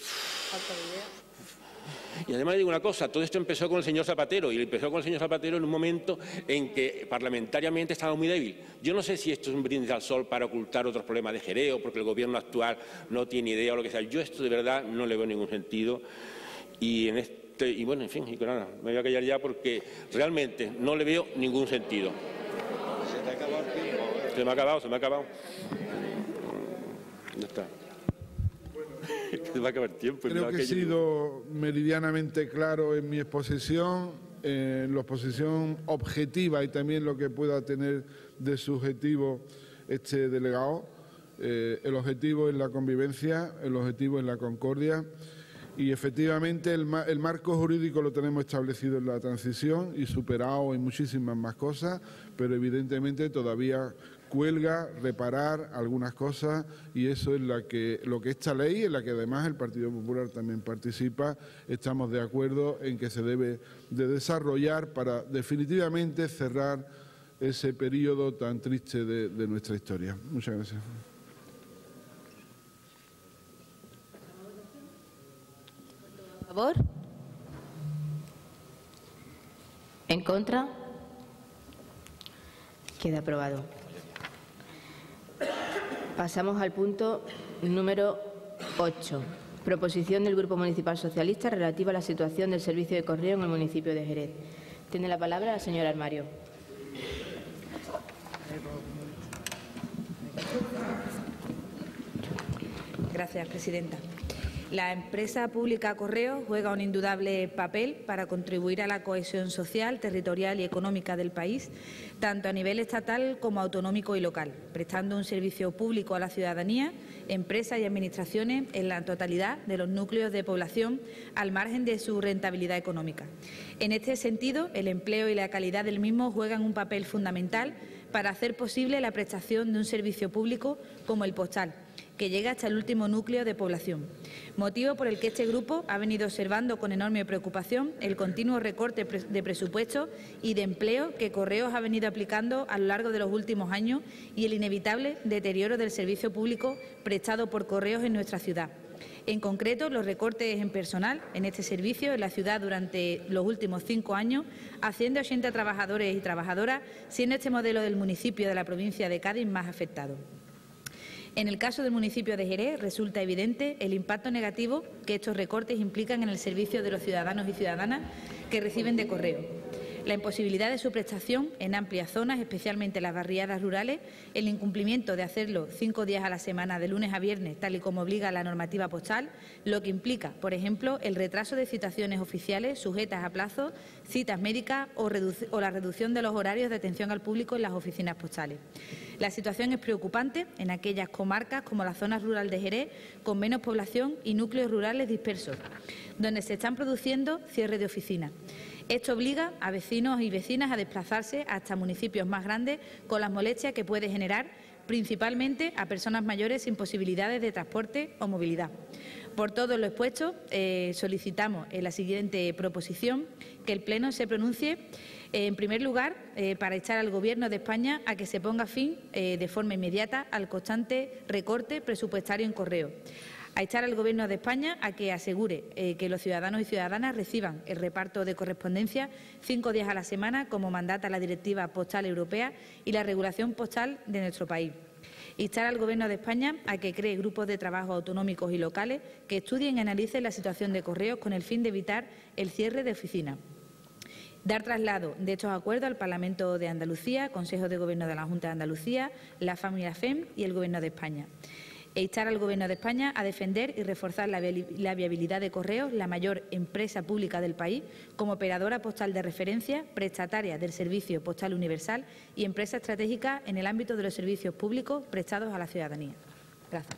K: Y además digo una cosa, todo esto empezó con el señor Zapatero y empezó con el señor Zapatero en un momento en que parlamentariamente estaba muy débil. Yo no sé si esto es un brindis al sol para ocultar otros problemas de Jerez o porque el gobierno actual no tiene idea o lo que sea. Yo esto de verdad no le veo ningún sentido y en este y bueno, en fin, y nada, me voy a callar ya porque realmente no le veo ningún sentido. Se te ha acabado el tiempo. Se me ha acabado, se me ha acabado. Ya está. Se va a acabar el tiempo.
F: Creo que he sido meridianamente claro en mi exposición, en la exposición objetiva y también lo que pueda tener de subjetivo este delegado. Eh, el objetivo es la convivencia, el objetivo es la concordia y efectivamente el, el marco jurídico lo tenemos establecido en la transición y superado en muchísimas más cosas, pero evidentemente todavía cuelga reparar algunas cosas y eso es la que, lo que esta ley, en la que además el Partido Popular también participa, estamos de acuerdo en que se debe de desarrollar para definitivamente cerrar ese periodo tan triste de, de nuestra historia. Muchas gracias.
C: ¿A favor? ¿En contra? Queda aprobado. Pasamos al punto número ocho. Proposición del Grupo Municipal Socialista relativa a la situación del servicio de correo en el municipio de Jerez. Tiene la palabra la señora Armario.
L: Gracias, presidenta. La empresa pública Correos juega un indudable papel para contribuir a la cohesión social, territorial y económica del país, tanto a nivel estatal como autonómico y local, prestando un servicio público a la ciudadanía, empresas y administraciones en la totalidad de los núcleos de población al margen de su rentabilidad económica. En este sentido, el empleo y la calidad del mismo juegan un papel fundamental para hacer posible la prestación de un servicio público como el postal, que llega hasta el último núcleo de población, motivo por el que este grupo ha venido observando con enorme preocupación el continuo recorte de presupuesto y de empleo que Correos ha venido aplicando a lo largo de los últimos años y el inevitable deterioro del servicio público prestado por Correos en nuestra ciudad. En concreto, los recortes en personal en este servicio en la ciudad durante los últimos cinco años asciende a ochenta trabajadores y trabajadoras, siendo este modelo del municipio de la provincia de Cádiz más afectado. En el caso del municipio de Jerez resulta evidente el impacto negativo que estos recortes implican en el servicio de los ciudadanos y ciudadanas que reciben de correo. La imposibilidad de su prestación en amplias zonas, especialmente las barriadas rurales, el incumplimiento de hacerlo cinco días a la semana, de lunes a viernes, tal y como obliga la normativa postal, lo que implica, por ejemplo, el retraso de citaciones oficiales sujetas a plazo, citas médicas o, o la reducción de los horarios de atención al público en las oficinas postales. La situación es preocupante en aquellas comarcas como la zona rural de Jerez, con menos población y núcleos rurales dispersos, donde se están produciendo cierres de oficinas. Esto obliga a vecinos y vecinas a desplazarse hasta municipios más grandes con las molestias que puede generar, principalmente a personas mayores sin posibilidades de transporte o movilidad. Por todo lo expuesto, eh, solicitamos en la siguiente proposición que el Pleno se pronuncie, eh, en primer lugar, eh, para echar al Gobierno de España a que se ponga fin eh, de forma inmediata al constante recorte presupuestario en correo. A echar al Gobierno de España a que asegure eh, que los ciudadanos y ciudadanas reciban el reparto de correspondencia cinco días a la semana, como mandata la Directiva Postal Europea y la regulación postal de nuestro país. Instar al Gobierno de España a que cree grupos de trabajo autonómicos y locales que estudien y analicen la situación de correos con el fin de evitar el cierre de oficinas. Dar traslado de estos acuerdos al Parlamento de Andalucía, Consejo de Gobierno de la Junta de Andalucía, la familia F E M y el Gobierno de España. E instar al Gobierno de España a defender y reforzar la viabilidad de Correos, la mayor empresa pública del país, como operadora postal de referencia, prestataria del servicio postal universal y empresa estratégica en el ámbito de los servicios públicos prestados a la ciudadanía. Gracias.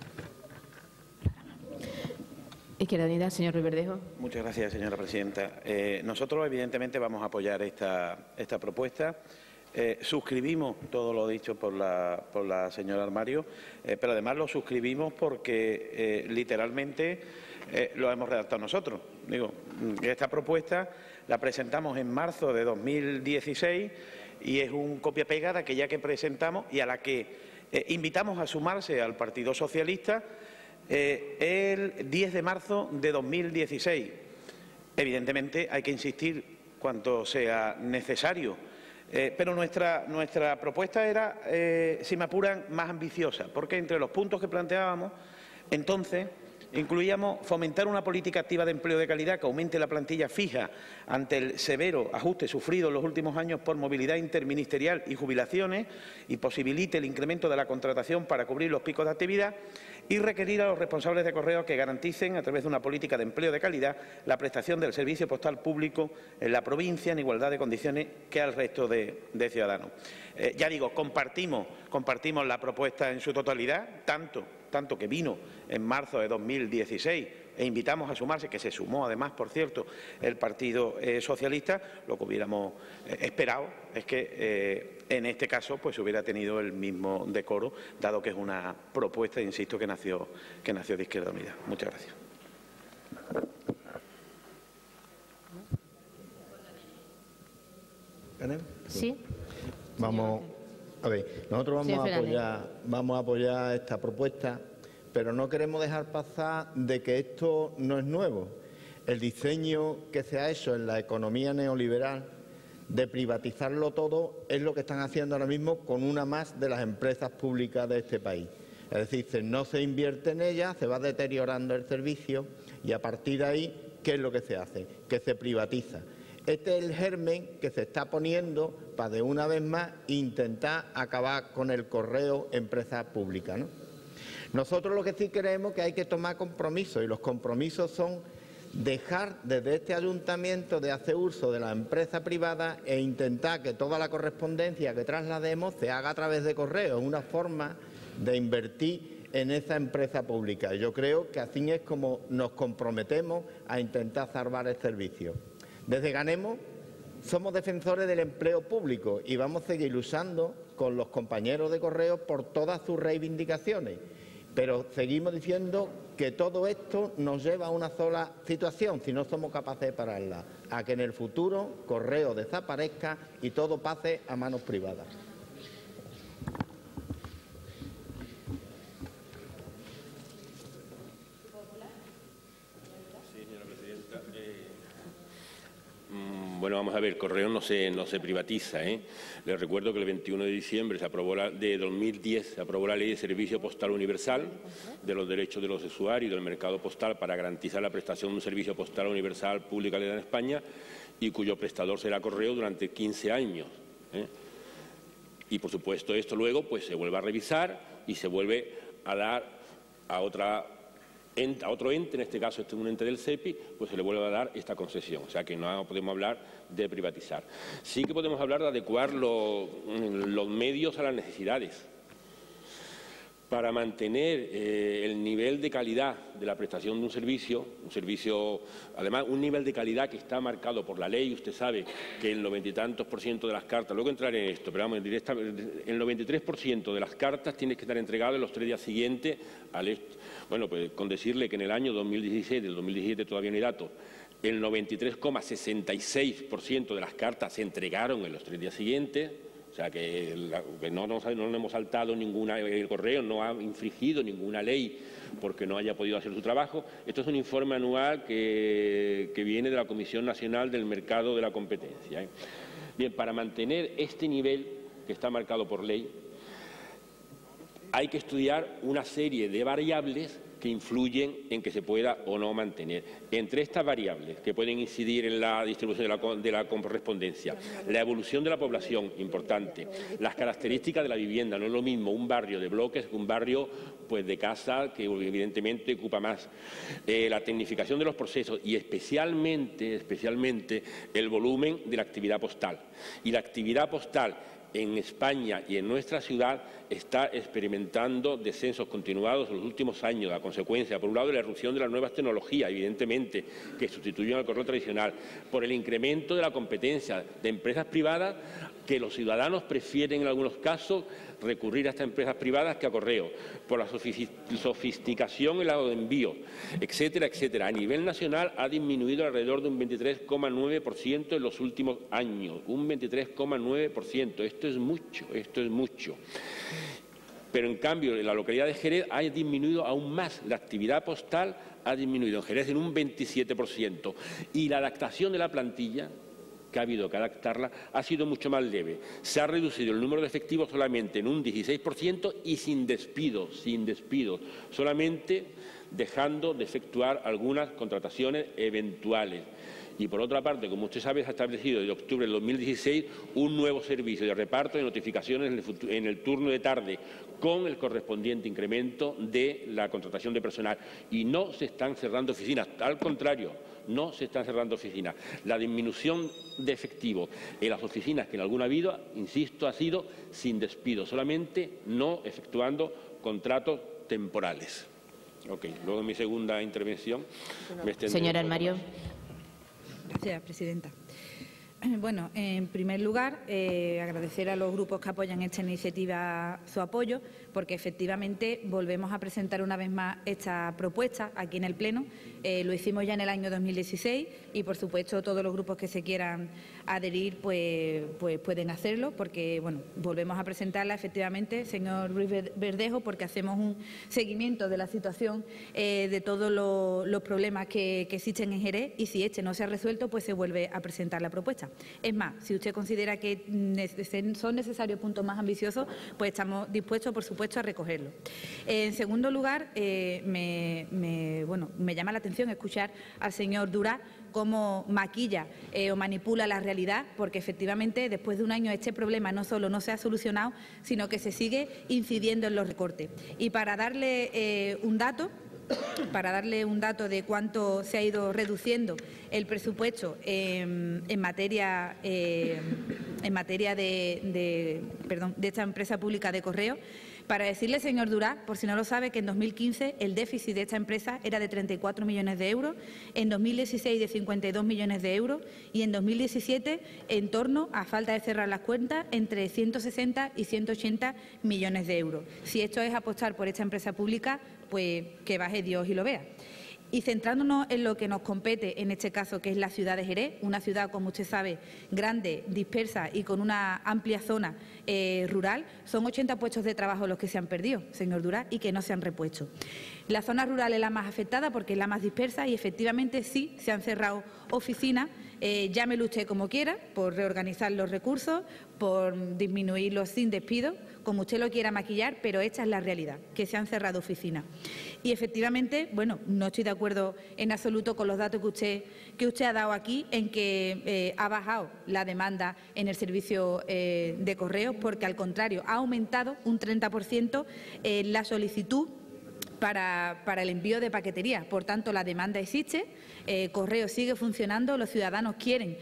C: Izquierda Unida, señor Ruiz Verdejo.
A: Muchas gracias, señora presidenta. Eh, nosotros, evidentemente, vamos a apoyar esta, esta propuesta. Eh, suscribimos todo lo dicho por la, por la señora Armario, eh, pero además lo suscribimos porque eh, literalmente eh, lo hemos redactado nosotros. Digo, esta propuesta la presentamos en marzo de dos mil dieciséis y es un copia-pega de aquella que presentamos y a la que eh, invitamos a sumarse al Partido Socialista eh, el diez de marzo de dos mil dieciséis. Evidentemente hay que insistir cuanto sea necesario. Eh, pero nuestra, nuestra propuesta era, eh, si me apuran, más ambiciosa, porque entre los puntos que planteábamos, entonces, incluíamos fomentar una política activa de empleo de calidad que aumente la plantilla fija ante el severo ajuste sufrido en los últimos años por movilidad interministerial y jubilaciones y posibilite el incremento de la contratación para cubrir los picos de actividad, y requerir a los responsables de correos que garanticen, a través de una política de empleo de calidad, la prestación del servicio postal público en la provincia en igualdad de condiciones que al resto de, de ciudadanos. Eh, ya digo, compartimos, compartimos la propuesta en su totalidad, tanto, tanto que vino en marzo de dos mil dieciséis e invitamos a sumarse, que se sumó además, por cierto, el Partido eh, Socialista. Lo que hubiéramos eh, esperado es que eh, en este caso pues hubiera tenido el mismo decoro, dado que es una propuesta, insisto, que nació, que nació de Izquierda Unida. Muchas gracias.
C: Sí.
M: Vamos a ver, nosotros vamos a apoyar, vamos a apoyar esta propuesta, pero no queremos dejar pasar de que esto no es nuevo. El diseño que se ha hecho en la economía neoliberal de privatizarlo todo es lo que están haciendo ahora mismo con una más de las empresas públicas de este país. Es decir, no se invierte en ellas, se va deteriorando el servicio y a partir de ahí, ¿qué es lo que se hace? Que se privatiza. Este es el germen que se está poniendo para de una vez más intentar acabar con el correo empresa pública, ¿no? Nosotros lo que sí creemos que hay que tomar compromisos, y los compromisos son dejar desde este ayuntamiento de hacer uso de la empresa privada e intentar que toda la correspondencia que traslademos se haga a través de correo, una forma de invertir en esa empresa pública. Yo creo que así es como nos comprometemos a intentar salvar el servicio. Desde Ganemos somos defensores del empleo público y vamos a seguir luchando con los compañeros de correo por todas sus reivindicaciones. Pero seguimos diciendo que todo esto nos lleva a una sola situación, si no somos capaces de pararla, a que en el futuro correo desaparezca y todo pase a manos privadas.
K: Bueno, vamos a ver, Correos no se, no se privatiza, ¿eh? Les recuerdo que el veintiuno de diciembre se aprobó la, de dos mil diez se aprobó la Ley de Servicio Postal Universal de los derechos de los usuarios del mercado postal para garantizar la prestación de un servicio postal universal público en España y cuyo prestador será Correo durante quince años, ¿eh? Y, por supuesto, esto luego pues se vuelve a revisar y se vuelve a dar a otra a otro ente, en este caso este es un ente del C E P I, pues se le vuelve a dar esta concesión. O sea que no podemos hablar de privatizar. Sí que podemos hablar de adecuar lo, los medios a las necesidades. Para mantener eh, el nivel de calidad de la prestación de un servicio, un servicio, además, un nivel de calidad que está marcado por la ley. Usted sabe que el noventa y tantos por ciento de las cartas, luego entraré en esto, pero vamos, directa, el noventa y tres por ciento de las cartas tiene que estar entregado en los tres días siguientes al est. Bueno, pues con decirle que en el año dos mil dieciséis, del dos mil diecisiete todavía no hay datos, el noventa y tres coma sesenta y seis por ciento de las cartas se entregaron en los tres días siguientes. O sea, que, la, que no, no, no hemos saltado ninguna, el correo no ha infringido ninguna ley porque no haya podido hacer su trabajo. Esto es un informe anual que, que viene de la Comisión Nacional del Mercado de la Competencia, ¿eh? Bien, para mantener este nivel que está marcado por ley, hay que estudiar una serie de variables que influyen en que se pueda o no mantener. Entre estas variables que pueden incidir en la distribución de la, de la correspondencia, la evolución de la población, importante, las características de la vivienda, no es lo mismo un barrio de bloques que un barrio pues, de casa que evidentemente ocupa más, eh, la tecnificación de los procesos y especialmente, especialmente el volumen de la actividad postal. Y la actividad postal en España y en nuestra ciudad está experimentando descensos continuados en los últimos años, a consecuencia, por un lado, de la irrupción de las nuevas tecnologías, evidentemente, que sustituyen al correo tradicional, por el incremento de la competencia de empresas privadas que los ciudadanos prefieren en algunos casos recurrir a estas empresas privadas que a correo, por la sofisticación en los envíos, etcétera, etcétera. A nivel nacional ha disminuido alrededor de un veintitrés coma nueve por ciento en los últimos años, un veintitrés coma nueve por ciento. Esto es mucho, esto es mucho. Pero, en cambio, en la localidad de Jerez ha disminuido aún más. La actividad postal ha disminuido en Jerez en un veintisiete por ciento. Y la adaptación de la plantilla, que ha habido que adaptarla, ha sido mucho más leve. Se ha reducido el número de efectivos solamente en un dieciséis por ciento y sin despidos, sin despidos, solamente dejando de efectuar algunas contrataciones eventuales. Y, por otra parte, como usted sabe, se ha establecido desde octubre del dos mil dieciséis un nuevo servicio de reparto de notificaciones en el, futuro, en el turno de tarde, con el correspondiente incremento de la contratación de personal. Y no se están cerrando oficinas, al contrario, no se están cerrando oficinas. La disminución de efectivos en las oficinas que en alguna ha habido, insisto, ha sido sin despido, solamente no efectuando contratos temporales. Okay. Luego, en mi segunda intervención, me extendré.
C: Señora Armario.
L: Gracias, presidenta. Bueno, en primer lugar, eh, agradecer a los grupos que apoyan esta iniciativa su apoyo, porque efectivamente volvemos a presentar una vez más esta propuesta aquí en el Pleno. Eh, lo hicimos ya en el año dos mil dieciséis y, por supuesto, todos los grupos que se quieran adherir pues, pues pueden hacerlo, porque bueno, volvemos a presentarla efectivamente, señor Ruiz Verdejo, porque hacemos un seguimiento de la situación eh, de todos los, los problemas que, que existen en Jerez, y si este no se ha resuelto, pues se vuelve a presentar la propuesta. Es más, si usted considera que son necesarios puntos más ambiciosos, pues estamos dispuestos, por supuesto, a recogerlo. En segundo lugar, eh, me, me, bueno, me llama la atención escuchar al señor Durá cómo maquilla eh, o manipula la realidad, porque efectivamente después de un año este problema no solo no se ha solucionado, sino que se sigue incidiendo en los recortes. Y para darle eh, un dato, para darle un dato de cuánto se ha ido reduciendo el presupuesto eh, en materia, eh, en materia de, de, perdón, de esta empresa pública de correo, para decirle, señor Durá, por si no lo sabe, que en dos mil quince el déficit de esta empresa era de treinta y cuatro millones de euros, en dos mil dieciséis de cincuenta y dos millones de euros y en dos mil diecisiete, en torno, a falta de cerrar las cuentas, entre ciento sesenta y ciento ochenta millones de euros. Si esto es apostar por esta empresa pública, pues que baje Dios y lo vea. Y centrándonos en lo que nos compete, en este caso, que es la ciudad de Jerez, una ciudad, como usted sabe, grande, dispersa y con una amplia zona eh, rural, son ochenta puestos de trabajo los que se han perdido, señor Durá, y que no se han repuesto. La zona rural es la más afectada porque es la más dispersa y, efectivamente, sí se han cerrado oficinas, eh, llámelo usted como quiera, por reorganizar los recursos, por disminuirlos sin despido, como usted lo quiera maquillar, pero esta es la realidad, que se han cerrado oficinas. Y, efectivamente, bueno, no estoy de acuerdo en absoluto con los datos que usted, que usted ha dado aquí, en que eh, ha bajado la demanda en el servicio eh, de correos, porque, al contrario, ha aumentado un treinta por ciento eh, la solicitud Para, para el envío de paquetería. Por tanto, la demanda existe, eh, Correo sigue funcionando, los ciudadanos quieren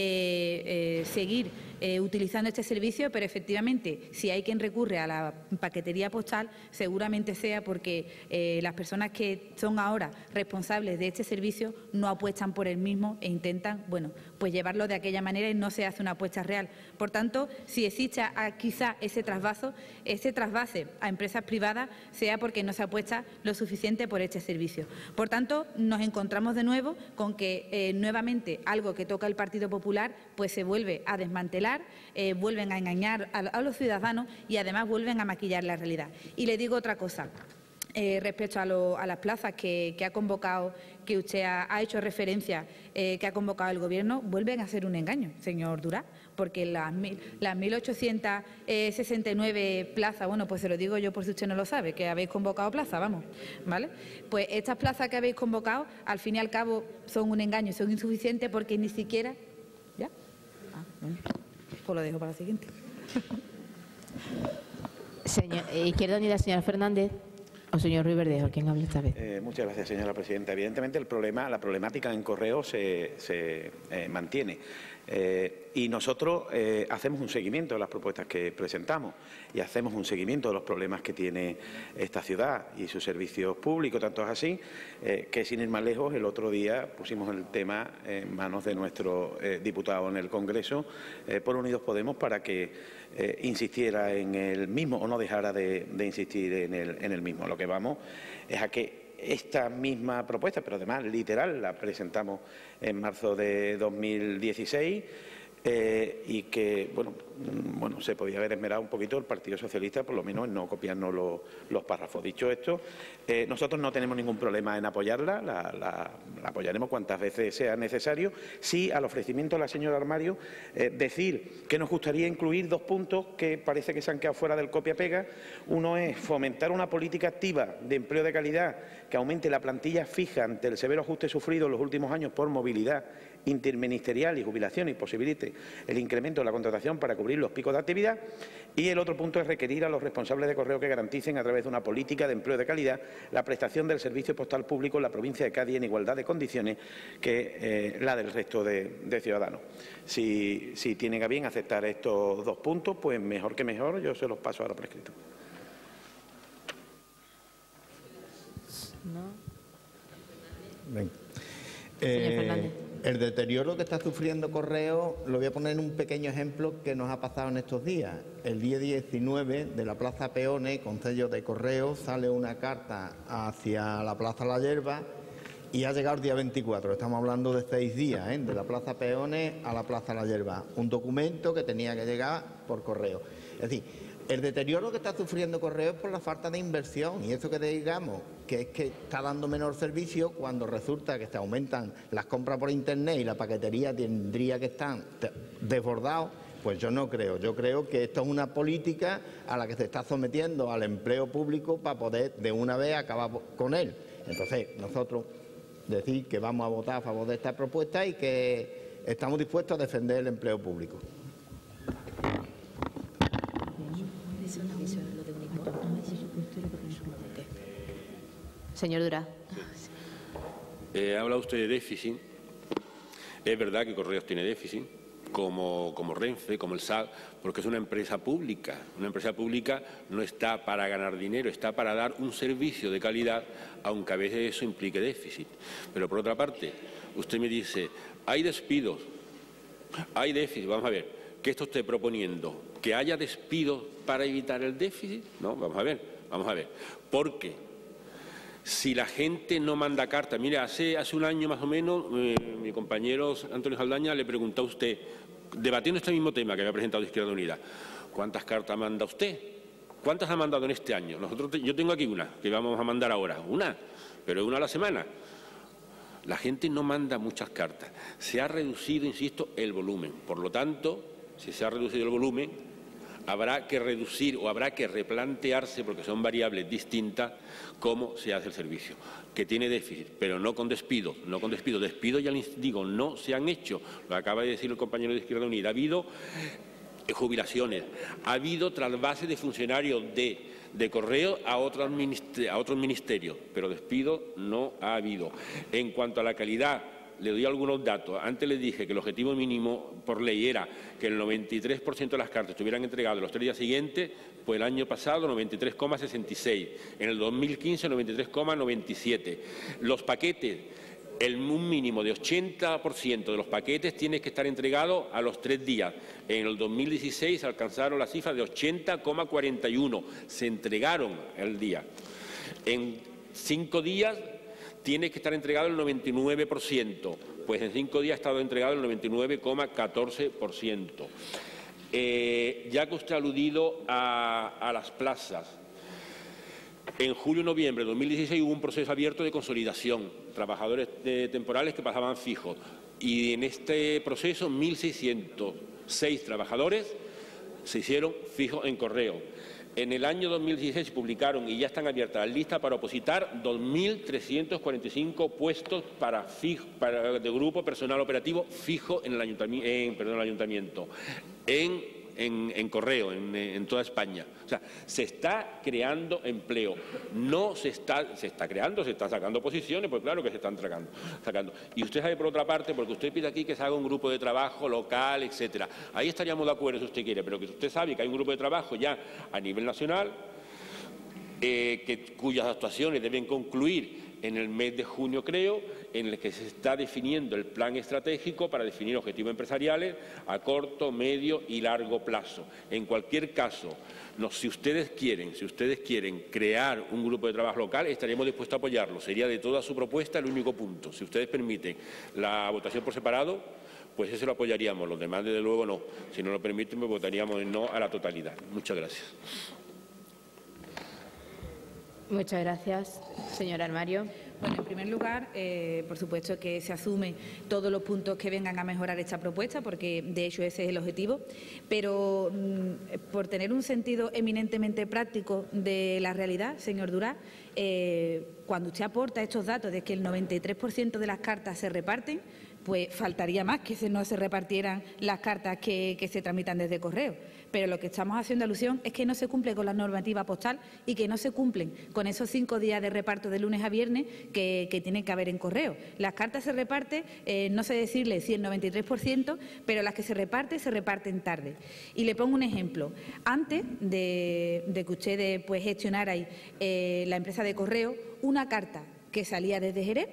L: eh, eh, seguir eh, utilizando este servicio, pero efectivamente, si hay quien recurre a la paquetería postal, seguramente sea porque eh, las personas que son ahora responsables de este servicio no apuestan por el mismo e intentan, bueno, pues llevarlo de aquella manera y no se hace una apuesta real. Por tanto, si existe a, quizá ese trasvaso, ese trasvase a empresas privadas, sea porque no se apuesta lo suficiente por este servicio. Por tanto, nos encontramos de nuevo con que eh, nuevamente algo que toca el Partido Popular pues se vuelve a desmantelar, eh, vuelven a engañar a, a los ciudadanos y además vuelven a maquillar la realidad. Y le digo otra cosa. Eh, respecto a, lo, a las plazas que, que ha convocado, que usted ha, ha hecho referencia, eh, que ha convocado el Gobierno, vuelven a ser un engaño, señor Durá, porque las, las mil ochocientas sesenta y nueve plazas, bueno, pues se lo digo yo por si usted no lo sabe, que habéis convocado plazas, vamos, ¿vale? Pues estas plazas que habéis convocado, al fin y al cabo, son un engaño, son insuficientes porque ni siquiera... ¿Ya? Ah, bueno, pues lo dejo para la siguiente.
C: Señor, eh, Izquierda Unida, señor Fernández. O señor Ruiz Verdejo, ¿quién habla esta vez?
A: Eh, muchas gracias, señora presidenta. Evidentemente, el problema, la problemática en correo se, se eh, mantiene. Eh, y nosotros eh, hacemos un seguimiento de las propuestas que presentamos y hacemos un seguimiento de los problemas que tiene esta ciudad y sus servicios públicos. Tanto es así eh, que, sin ir más lejos, el otro día pusimos el tema en manos de nuestro eh, diputado en el Congreso eh, por Unidos Podemos para que eh, insistiera en el mismo o no dejara de, de insistir en el, en el mismo. Lo que vamos es a que esta misma propuesta, pero además literal, la presentamos en marzo de dos mil dieciséis eh, y que, bueno, bueno, se podía haber esmerado un poquito el Partido Socialista, por lo menos en no copiarnos los, los párrafos. Dicho esto, eh, nosotros no tenemos ningún problema en apoyarla, la, la, la apoyaremos cuantas veces sea necesario. Sí, al ofrecimiento de la señora Armario, eh, decir que nos gustaría incluir dos puntos que parece que se han quedado fuera del copia-pega. Uno es fomentar una política activa de empleo de calidad que aumente la plantilla fija ante el severo ajuste sufrido en los últimos años por movilidad interministerial y jubilación y posibilite el incremento de la contratación para cubrir los picos de actividad. Y el otro punto es requerir a los responsables de correo que garanticen, a través de una política de empleo de calidad, la prestación del servicio postal público en la provincia de Cádiz en igualdad de condiciones que eh, la del resto de, de ciudadanos. Si, si tienen a bien aceptar estos dos puntos, pues mejor que mejor, yo se los paso ahora por escrito.
C: No.
M: Venga.
C: Señor
M: Eh,
C: Fernández.
M: El deterioro que está sufriendo Correo lo voy a poner en un pequeño ejemplo que nos ha pasado en estos días. El día diecinueve, de la Plaza Peones, con sello de Correo, sale una carta hacia la Plaza La Yerba y ha llegado el día veinticuatro. Estamos hablando de seis días, ¿eh? De la Plaza Peones a la Plaza La Yerba. Un documento que tenía que llegar por correo. Es decir, el deterioro que está sufriendo Correo es por la falta de inversión, y eso que digamos que es que está dando menor servicio cuando resulta que se aumentan las compras por Internet y la paquetería tendría que estar desbordado, pues yo no creo. Yo creo que esto es una política a la que se está sometiendo al empleo público para poder de una vez acabar con él. Entonces, nosotros decir que vamos a votar a favor de esta propuesta y que estamos dispuestos a defender el empleo público.
C: Señor Dura.
K: Eh, habla usted de déficit. Es verdad que Correos tiene déficit, como, como Renfe, como el S A C, porque es una empresa pública. Una empresa pública no está para ganar dinero, está para dar un servicio de calidad, aunque a veces eso implique déficit. Pero por otra parte, usted me dice, hay despidos, hay déficit. Vamos a ver, ¿qué está usted proponiendo? ¿Que haya despidos para evitar el déficit? No, vamos a ver, vamos a ver. Porque si la gente no manda cartas, mire, hace, hace un año más o menos, eh, mi compañero Antonio Saldaña le preguntó a usted, debatiendo este mismo tema que había presentado Izquierda Unida, ¿cuántas cartas manda usted? ¿Cuántas ha mandado en este año? Nosotros, yo tengo aquí una, que vamos a mandar ahora, una, pero una a la semana. La gente no manda muchas cartas. Se ha reducido, insisto, el volumen. Por lo tanto, si se ha reducido el volumen, habrá que reducir o habrá que replantearse, porque son variables distintas, cómo se hace el servicio, que tiene déficit, pero no con despidos, no con despidos. Despidos, ya les digo, no se han hecho. Lo acaba de decir el compañero de Izquierda Unida. Ha habido jubilaciones, ha habido trasvase de funcionarios de, de Correo a otros, a otros ministerios, pero despidos no ha habido. En cuanto a la calidad, le doy algunos datos. Antes les dije que el objetivo mínimo por ley era que el noventa y tres por ciento de las cartas estuvieran entregadas los tres días siguientes, pues el año pasado noventa y tres coma sesenta y seis, en el dos mil quince noventa y tres coma noventa y siete. Los paquetes, el, un mínimo de ochenta por ciento de los paquetes tiene que estar entregado a los tres días. En el dos mil dieciséis alcanzaron la cifra de ochenta coma cuarenta y uno, se entregaron el día. En cinco días tiene que estar entregado el noventa y nueve por ciento, pues en cinco días ha estado entregado el noventa y nueve coma catorce por ciento. Eh, ya que usted ha aludido a, a las plazas, en julio y noviembre de dos mil dieciséis hubo un proceso abierto de consolidación, trabajadores de, temporales que pasaban fijos, y en este proceso mil seiscientos seis trabajadores se hicieron fijos en Correo. En el año dos mil dieciséis se publicaron y ya están abiertas las listas para opositar dos mil trescientos cuarenta y cinco puestos para, fijo, para de grupo personal operativo fijo en el ayuntamiento. En, perdón, el ayuntamiento. En en, en correo, en, en toda España. O sea, se está creando empleo, no se está, se está creando, se está sacando posiciones, pues claro que se están sacando, sacando. Y usted sabe, por otra parte, porque usted pide aquí que se haga un grupo de trabajo local, etcétera. Ahí estaríamos de acuerdo si usted quiere, pero que usted sabe que hay un grupo de trabajo ya a nivel nacional, eh, que, cuyas actuaciones deben concluir en el mes de junio, creo, en el que se está definiendo el plan estratégico para definir objetivos empresariales a corto, medio y largo plazo. En cualquier caso, no, si ustedes quieren, si ustedes quieren crear un grupo de trabajo local, estaríamos dispuestos a apoyarlo. Sería de toda su propuesta el único punto. Si ustedes permiten la votación por separado, pues ese lo apoyaríamos. Los demás, desde luego, no. Si no lo permiten, pues votaríamos no a la totalidad. Muchas gracias.
C: Muchas gracias, señor Armario.
L: Bueno, en primer lugar, eh, por supuesto que se asume todos los puntos que vengan a mejorar esta propuesta, porque de hecho ese es el objetivo, pero mmm, por tener un sentido eminentemente práctico de la realidad, señor Durá, eh, cuando usted aporta estos datos de que el noventa y tres por ciento de las cartas se reparten, pues faltaría más que no se repartieran las cartas que, que se tramitan desde correo. Pero lo que estamos haciendo alusión es que no se cumple con la normativa postal y que no se cumplen con esos cinco días de reparto de lunes a viernes que, que tienen que haber en correo. Las cartas se reparten, eh, no sé decirle si el noventa y tres por ciento, pero las que se reparten, se reparten tarde. Y le pongo un ejemplo. Antes de, de que ustedes pues, gestionaran eh, la empresa de correo, una carta que salía desde Jerez,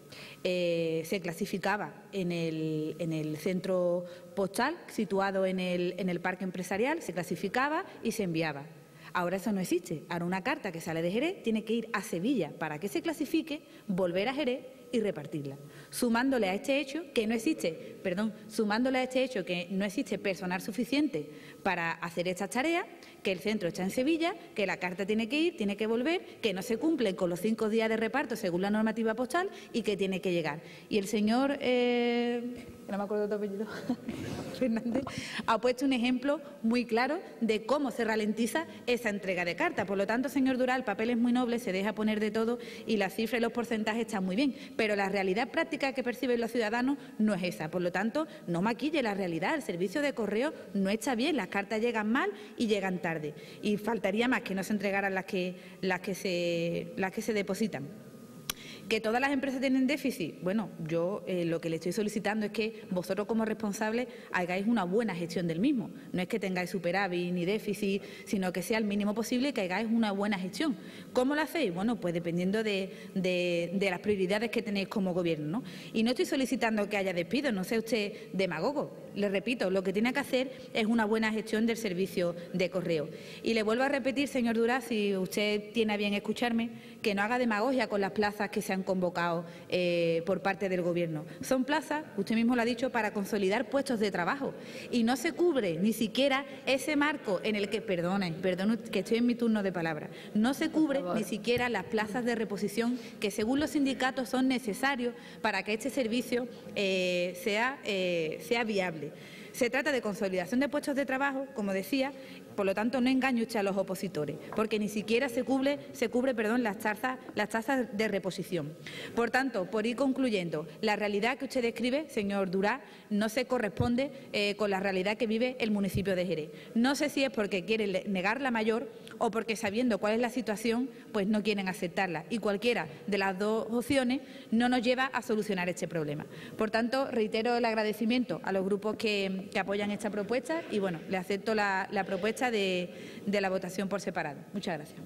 L: Eh, se clasificaba en el, en el centro postal situado en el, en el parque empresarial, se clasificaba y se enviaba. Ahora eso no existe. Ahora una carta que sale de Jerez tiene que ir a Sevilla para que se clasifique, volver a Jerez y repartirla. Sumándole a este hecho que no existe, perdón, sumándole a este hecho que no existe personal suficiente para hacer estas tareas, que el centro está en Sevilla, que la carta tiene que ir, tiene que volver, que no se cumplen con los cinco días de reparto según la normativa postal y que tiene que llegar. Y el señor, eh, no me acuerdo de tu apellido, Fernández, ha puesto un ejemplo muy claro de cómo se ralentiza esa entrega de cartas. Por lo tanto, señor Durá, el papel es muy noble, se deja poner de todo y la cifra y los porcentajes están muy bien, pero la realidad práctica que perciben los ciudadanos no es esa. Por lo tanto, no maquille la realidad. El servicio de correo no está bien, las cartas llegan mal y llegan tarde. Y faltaría más que no se entregaran las que, las que, se, las que se depositan. ¿Que todas las empresas tienen déficit? Bueno, yo eh, lo que le estoy solicitando es que vosotros como responsables hagáis una buena gestión del mismo. No es que tengáis superávit ni déficit, sino que sea el mínimo posible y que hagáis una buena gestión. ¿Cómo lo hacéis? Bueno, pues dependiendo de, de, de las prioridades que tenéis como gobierno, ¿no? Y no estoy solicitando que haya despidos, no sea usted demagogo. Le repito, lo que tiene que hacer es una buena gestión del servicio de correo. Y le vuelvo a repetir, señor Durá, si usted tiene a bien escucharme, que no haga demagogia con las plazas que se han convocado eh, por parte del Gobierno. Son plazas, usted mismo lo ha dicho, para consolidar puestos de trabajo. Y no se cubre ni siquiera ese marco en el que, perdonen, perdonen que estoy en mi turno de palabra, no se cubre ni siquiera las plazas de reposición que según los sindicatos son necesarios para que este servicio eh, sea, eh, sea viable. Se trata de consolidación de puestos de trabajo, como decía, por lo tanto no engañe usted a los opositores, porque ni siquiera se cubre, se cubre perdón, las tasas, las tasas de reposición. Por tanto, por ir concluyendo, la realidad que usted describe, señor Durá, no se corresponde eh, con la realidad que vive el municipio de Jerez. No sé si es porque quieren negar la mayor o porque sabiendo cuál es la situación, pues no quieren aceptarla. Y cualquiera de las dos opciones no nos lleva a solucionar este problema. Por tanto, reitero el agradecimiento a los grupos que, que apoyan esta propuesta y, bueno, le acepto la, la propuesta de, de la votación por separado. Muchas gracias.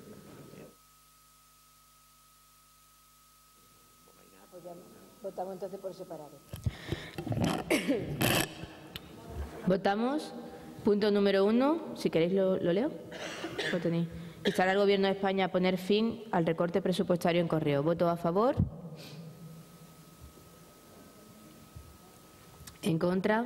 C: Votamos entonces por separado. Votamos. Punto número uno, si queréis lo, lo leo. Lo tenéis. Instar al Gobierno de España a poner fin al recorte presupuestario en correo. ¿Voto a favor? ¿En contra?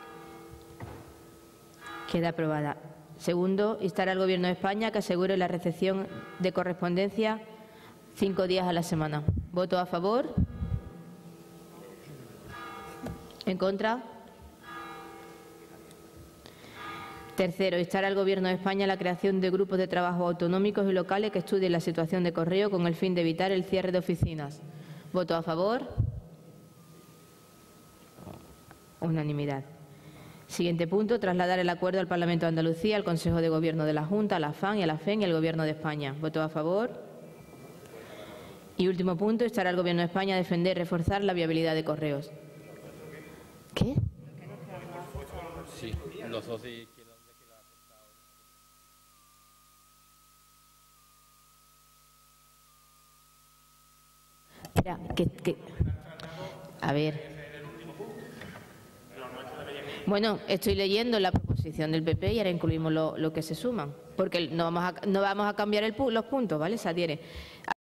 C: Queda aprobada. Segundo, instar al Gobierno de España que asegure la recepción de correspondencia cinco días a la semana. ¿Voto a favor? ¿En contra? Tercero, instar al Gobierno de España a la creación de grupos de trabajo autonómicos y locales que estudien la situación de correo con el fin de evitar el cierre de oficinas. ¿Voto a favor? Unanimidad. Siguiente punto, trasladar el acuerdo al Parlamento de Andalucía, al Consejo de Gobierno de la Junta, a la FAN y a la FEN y al Gobierno de España. ¿Voto a favor? Y último punto, instar al Gobierno de España a defender y reforzar la viabilidad de Correos. ¿Qué?
B: Sí, los dos de izquierda.
C: Espera, que, que... A ver. Bueno, estoy leyendo la proposición del P P y ahora incluimos lo, lo que se suman, porque no vamos a, no vamos a cambiar el, los puntos, ¿vale? Se adhiere.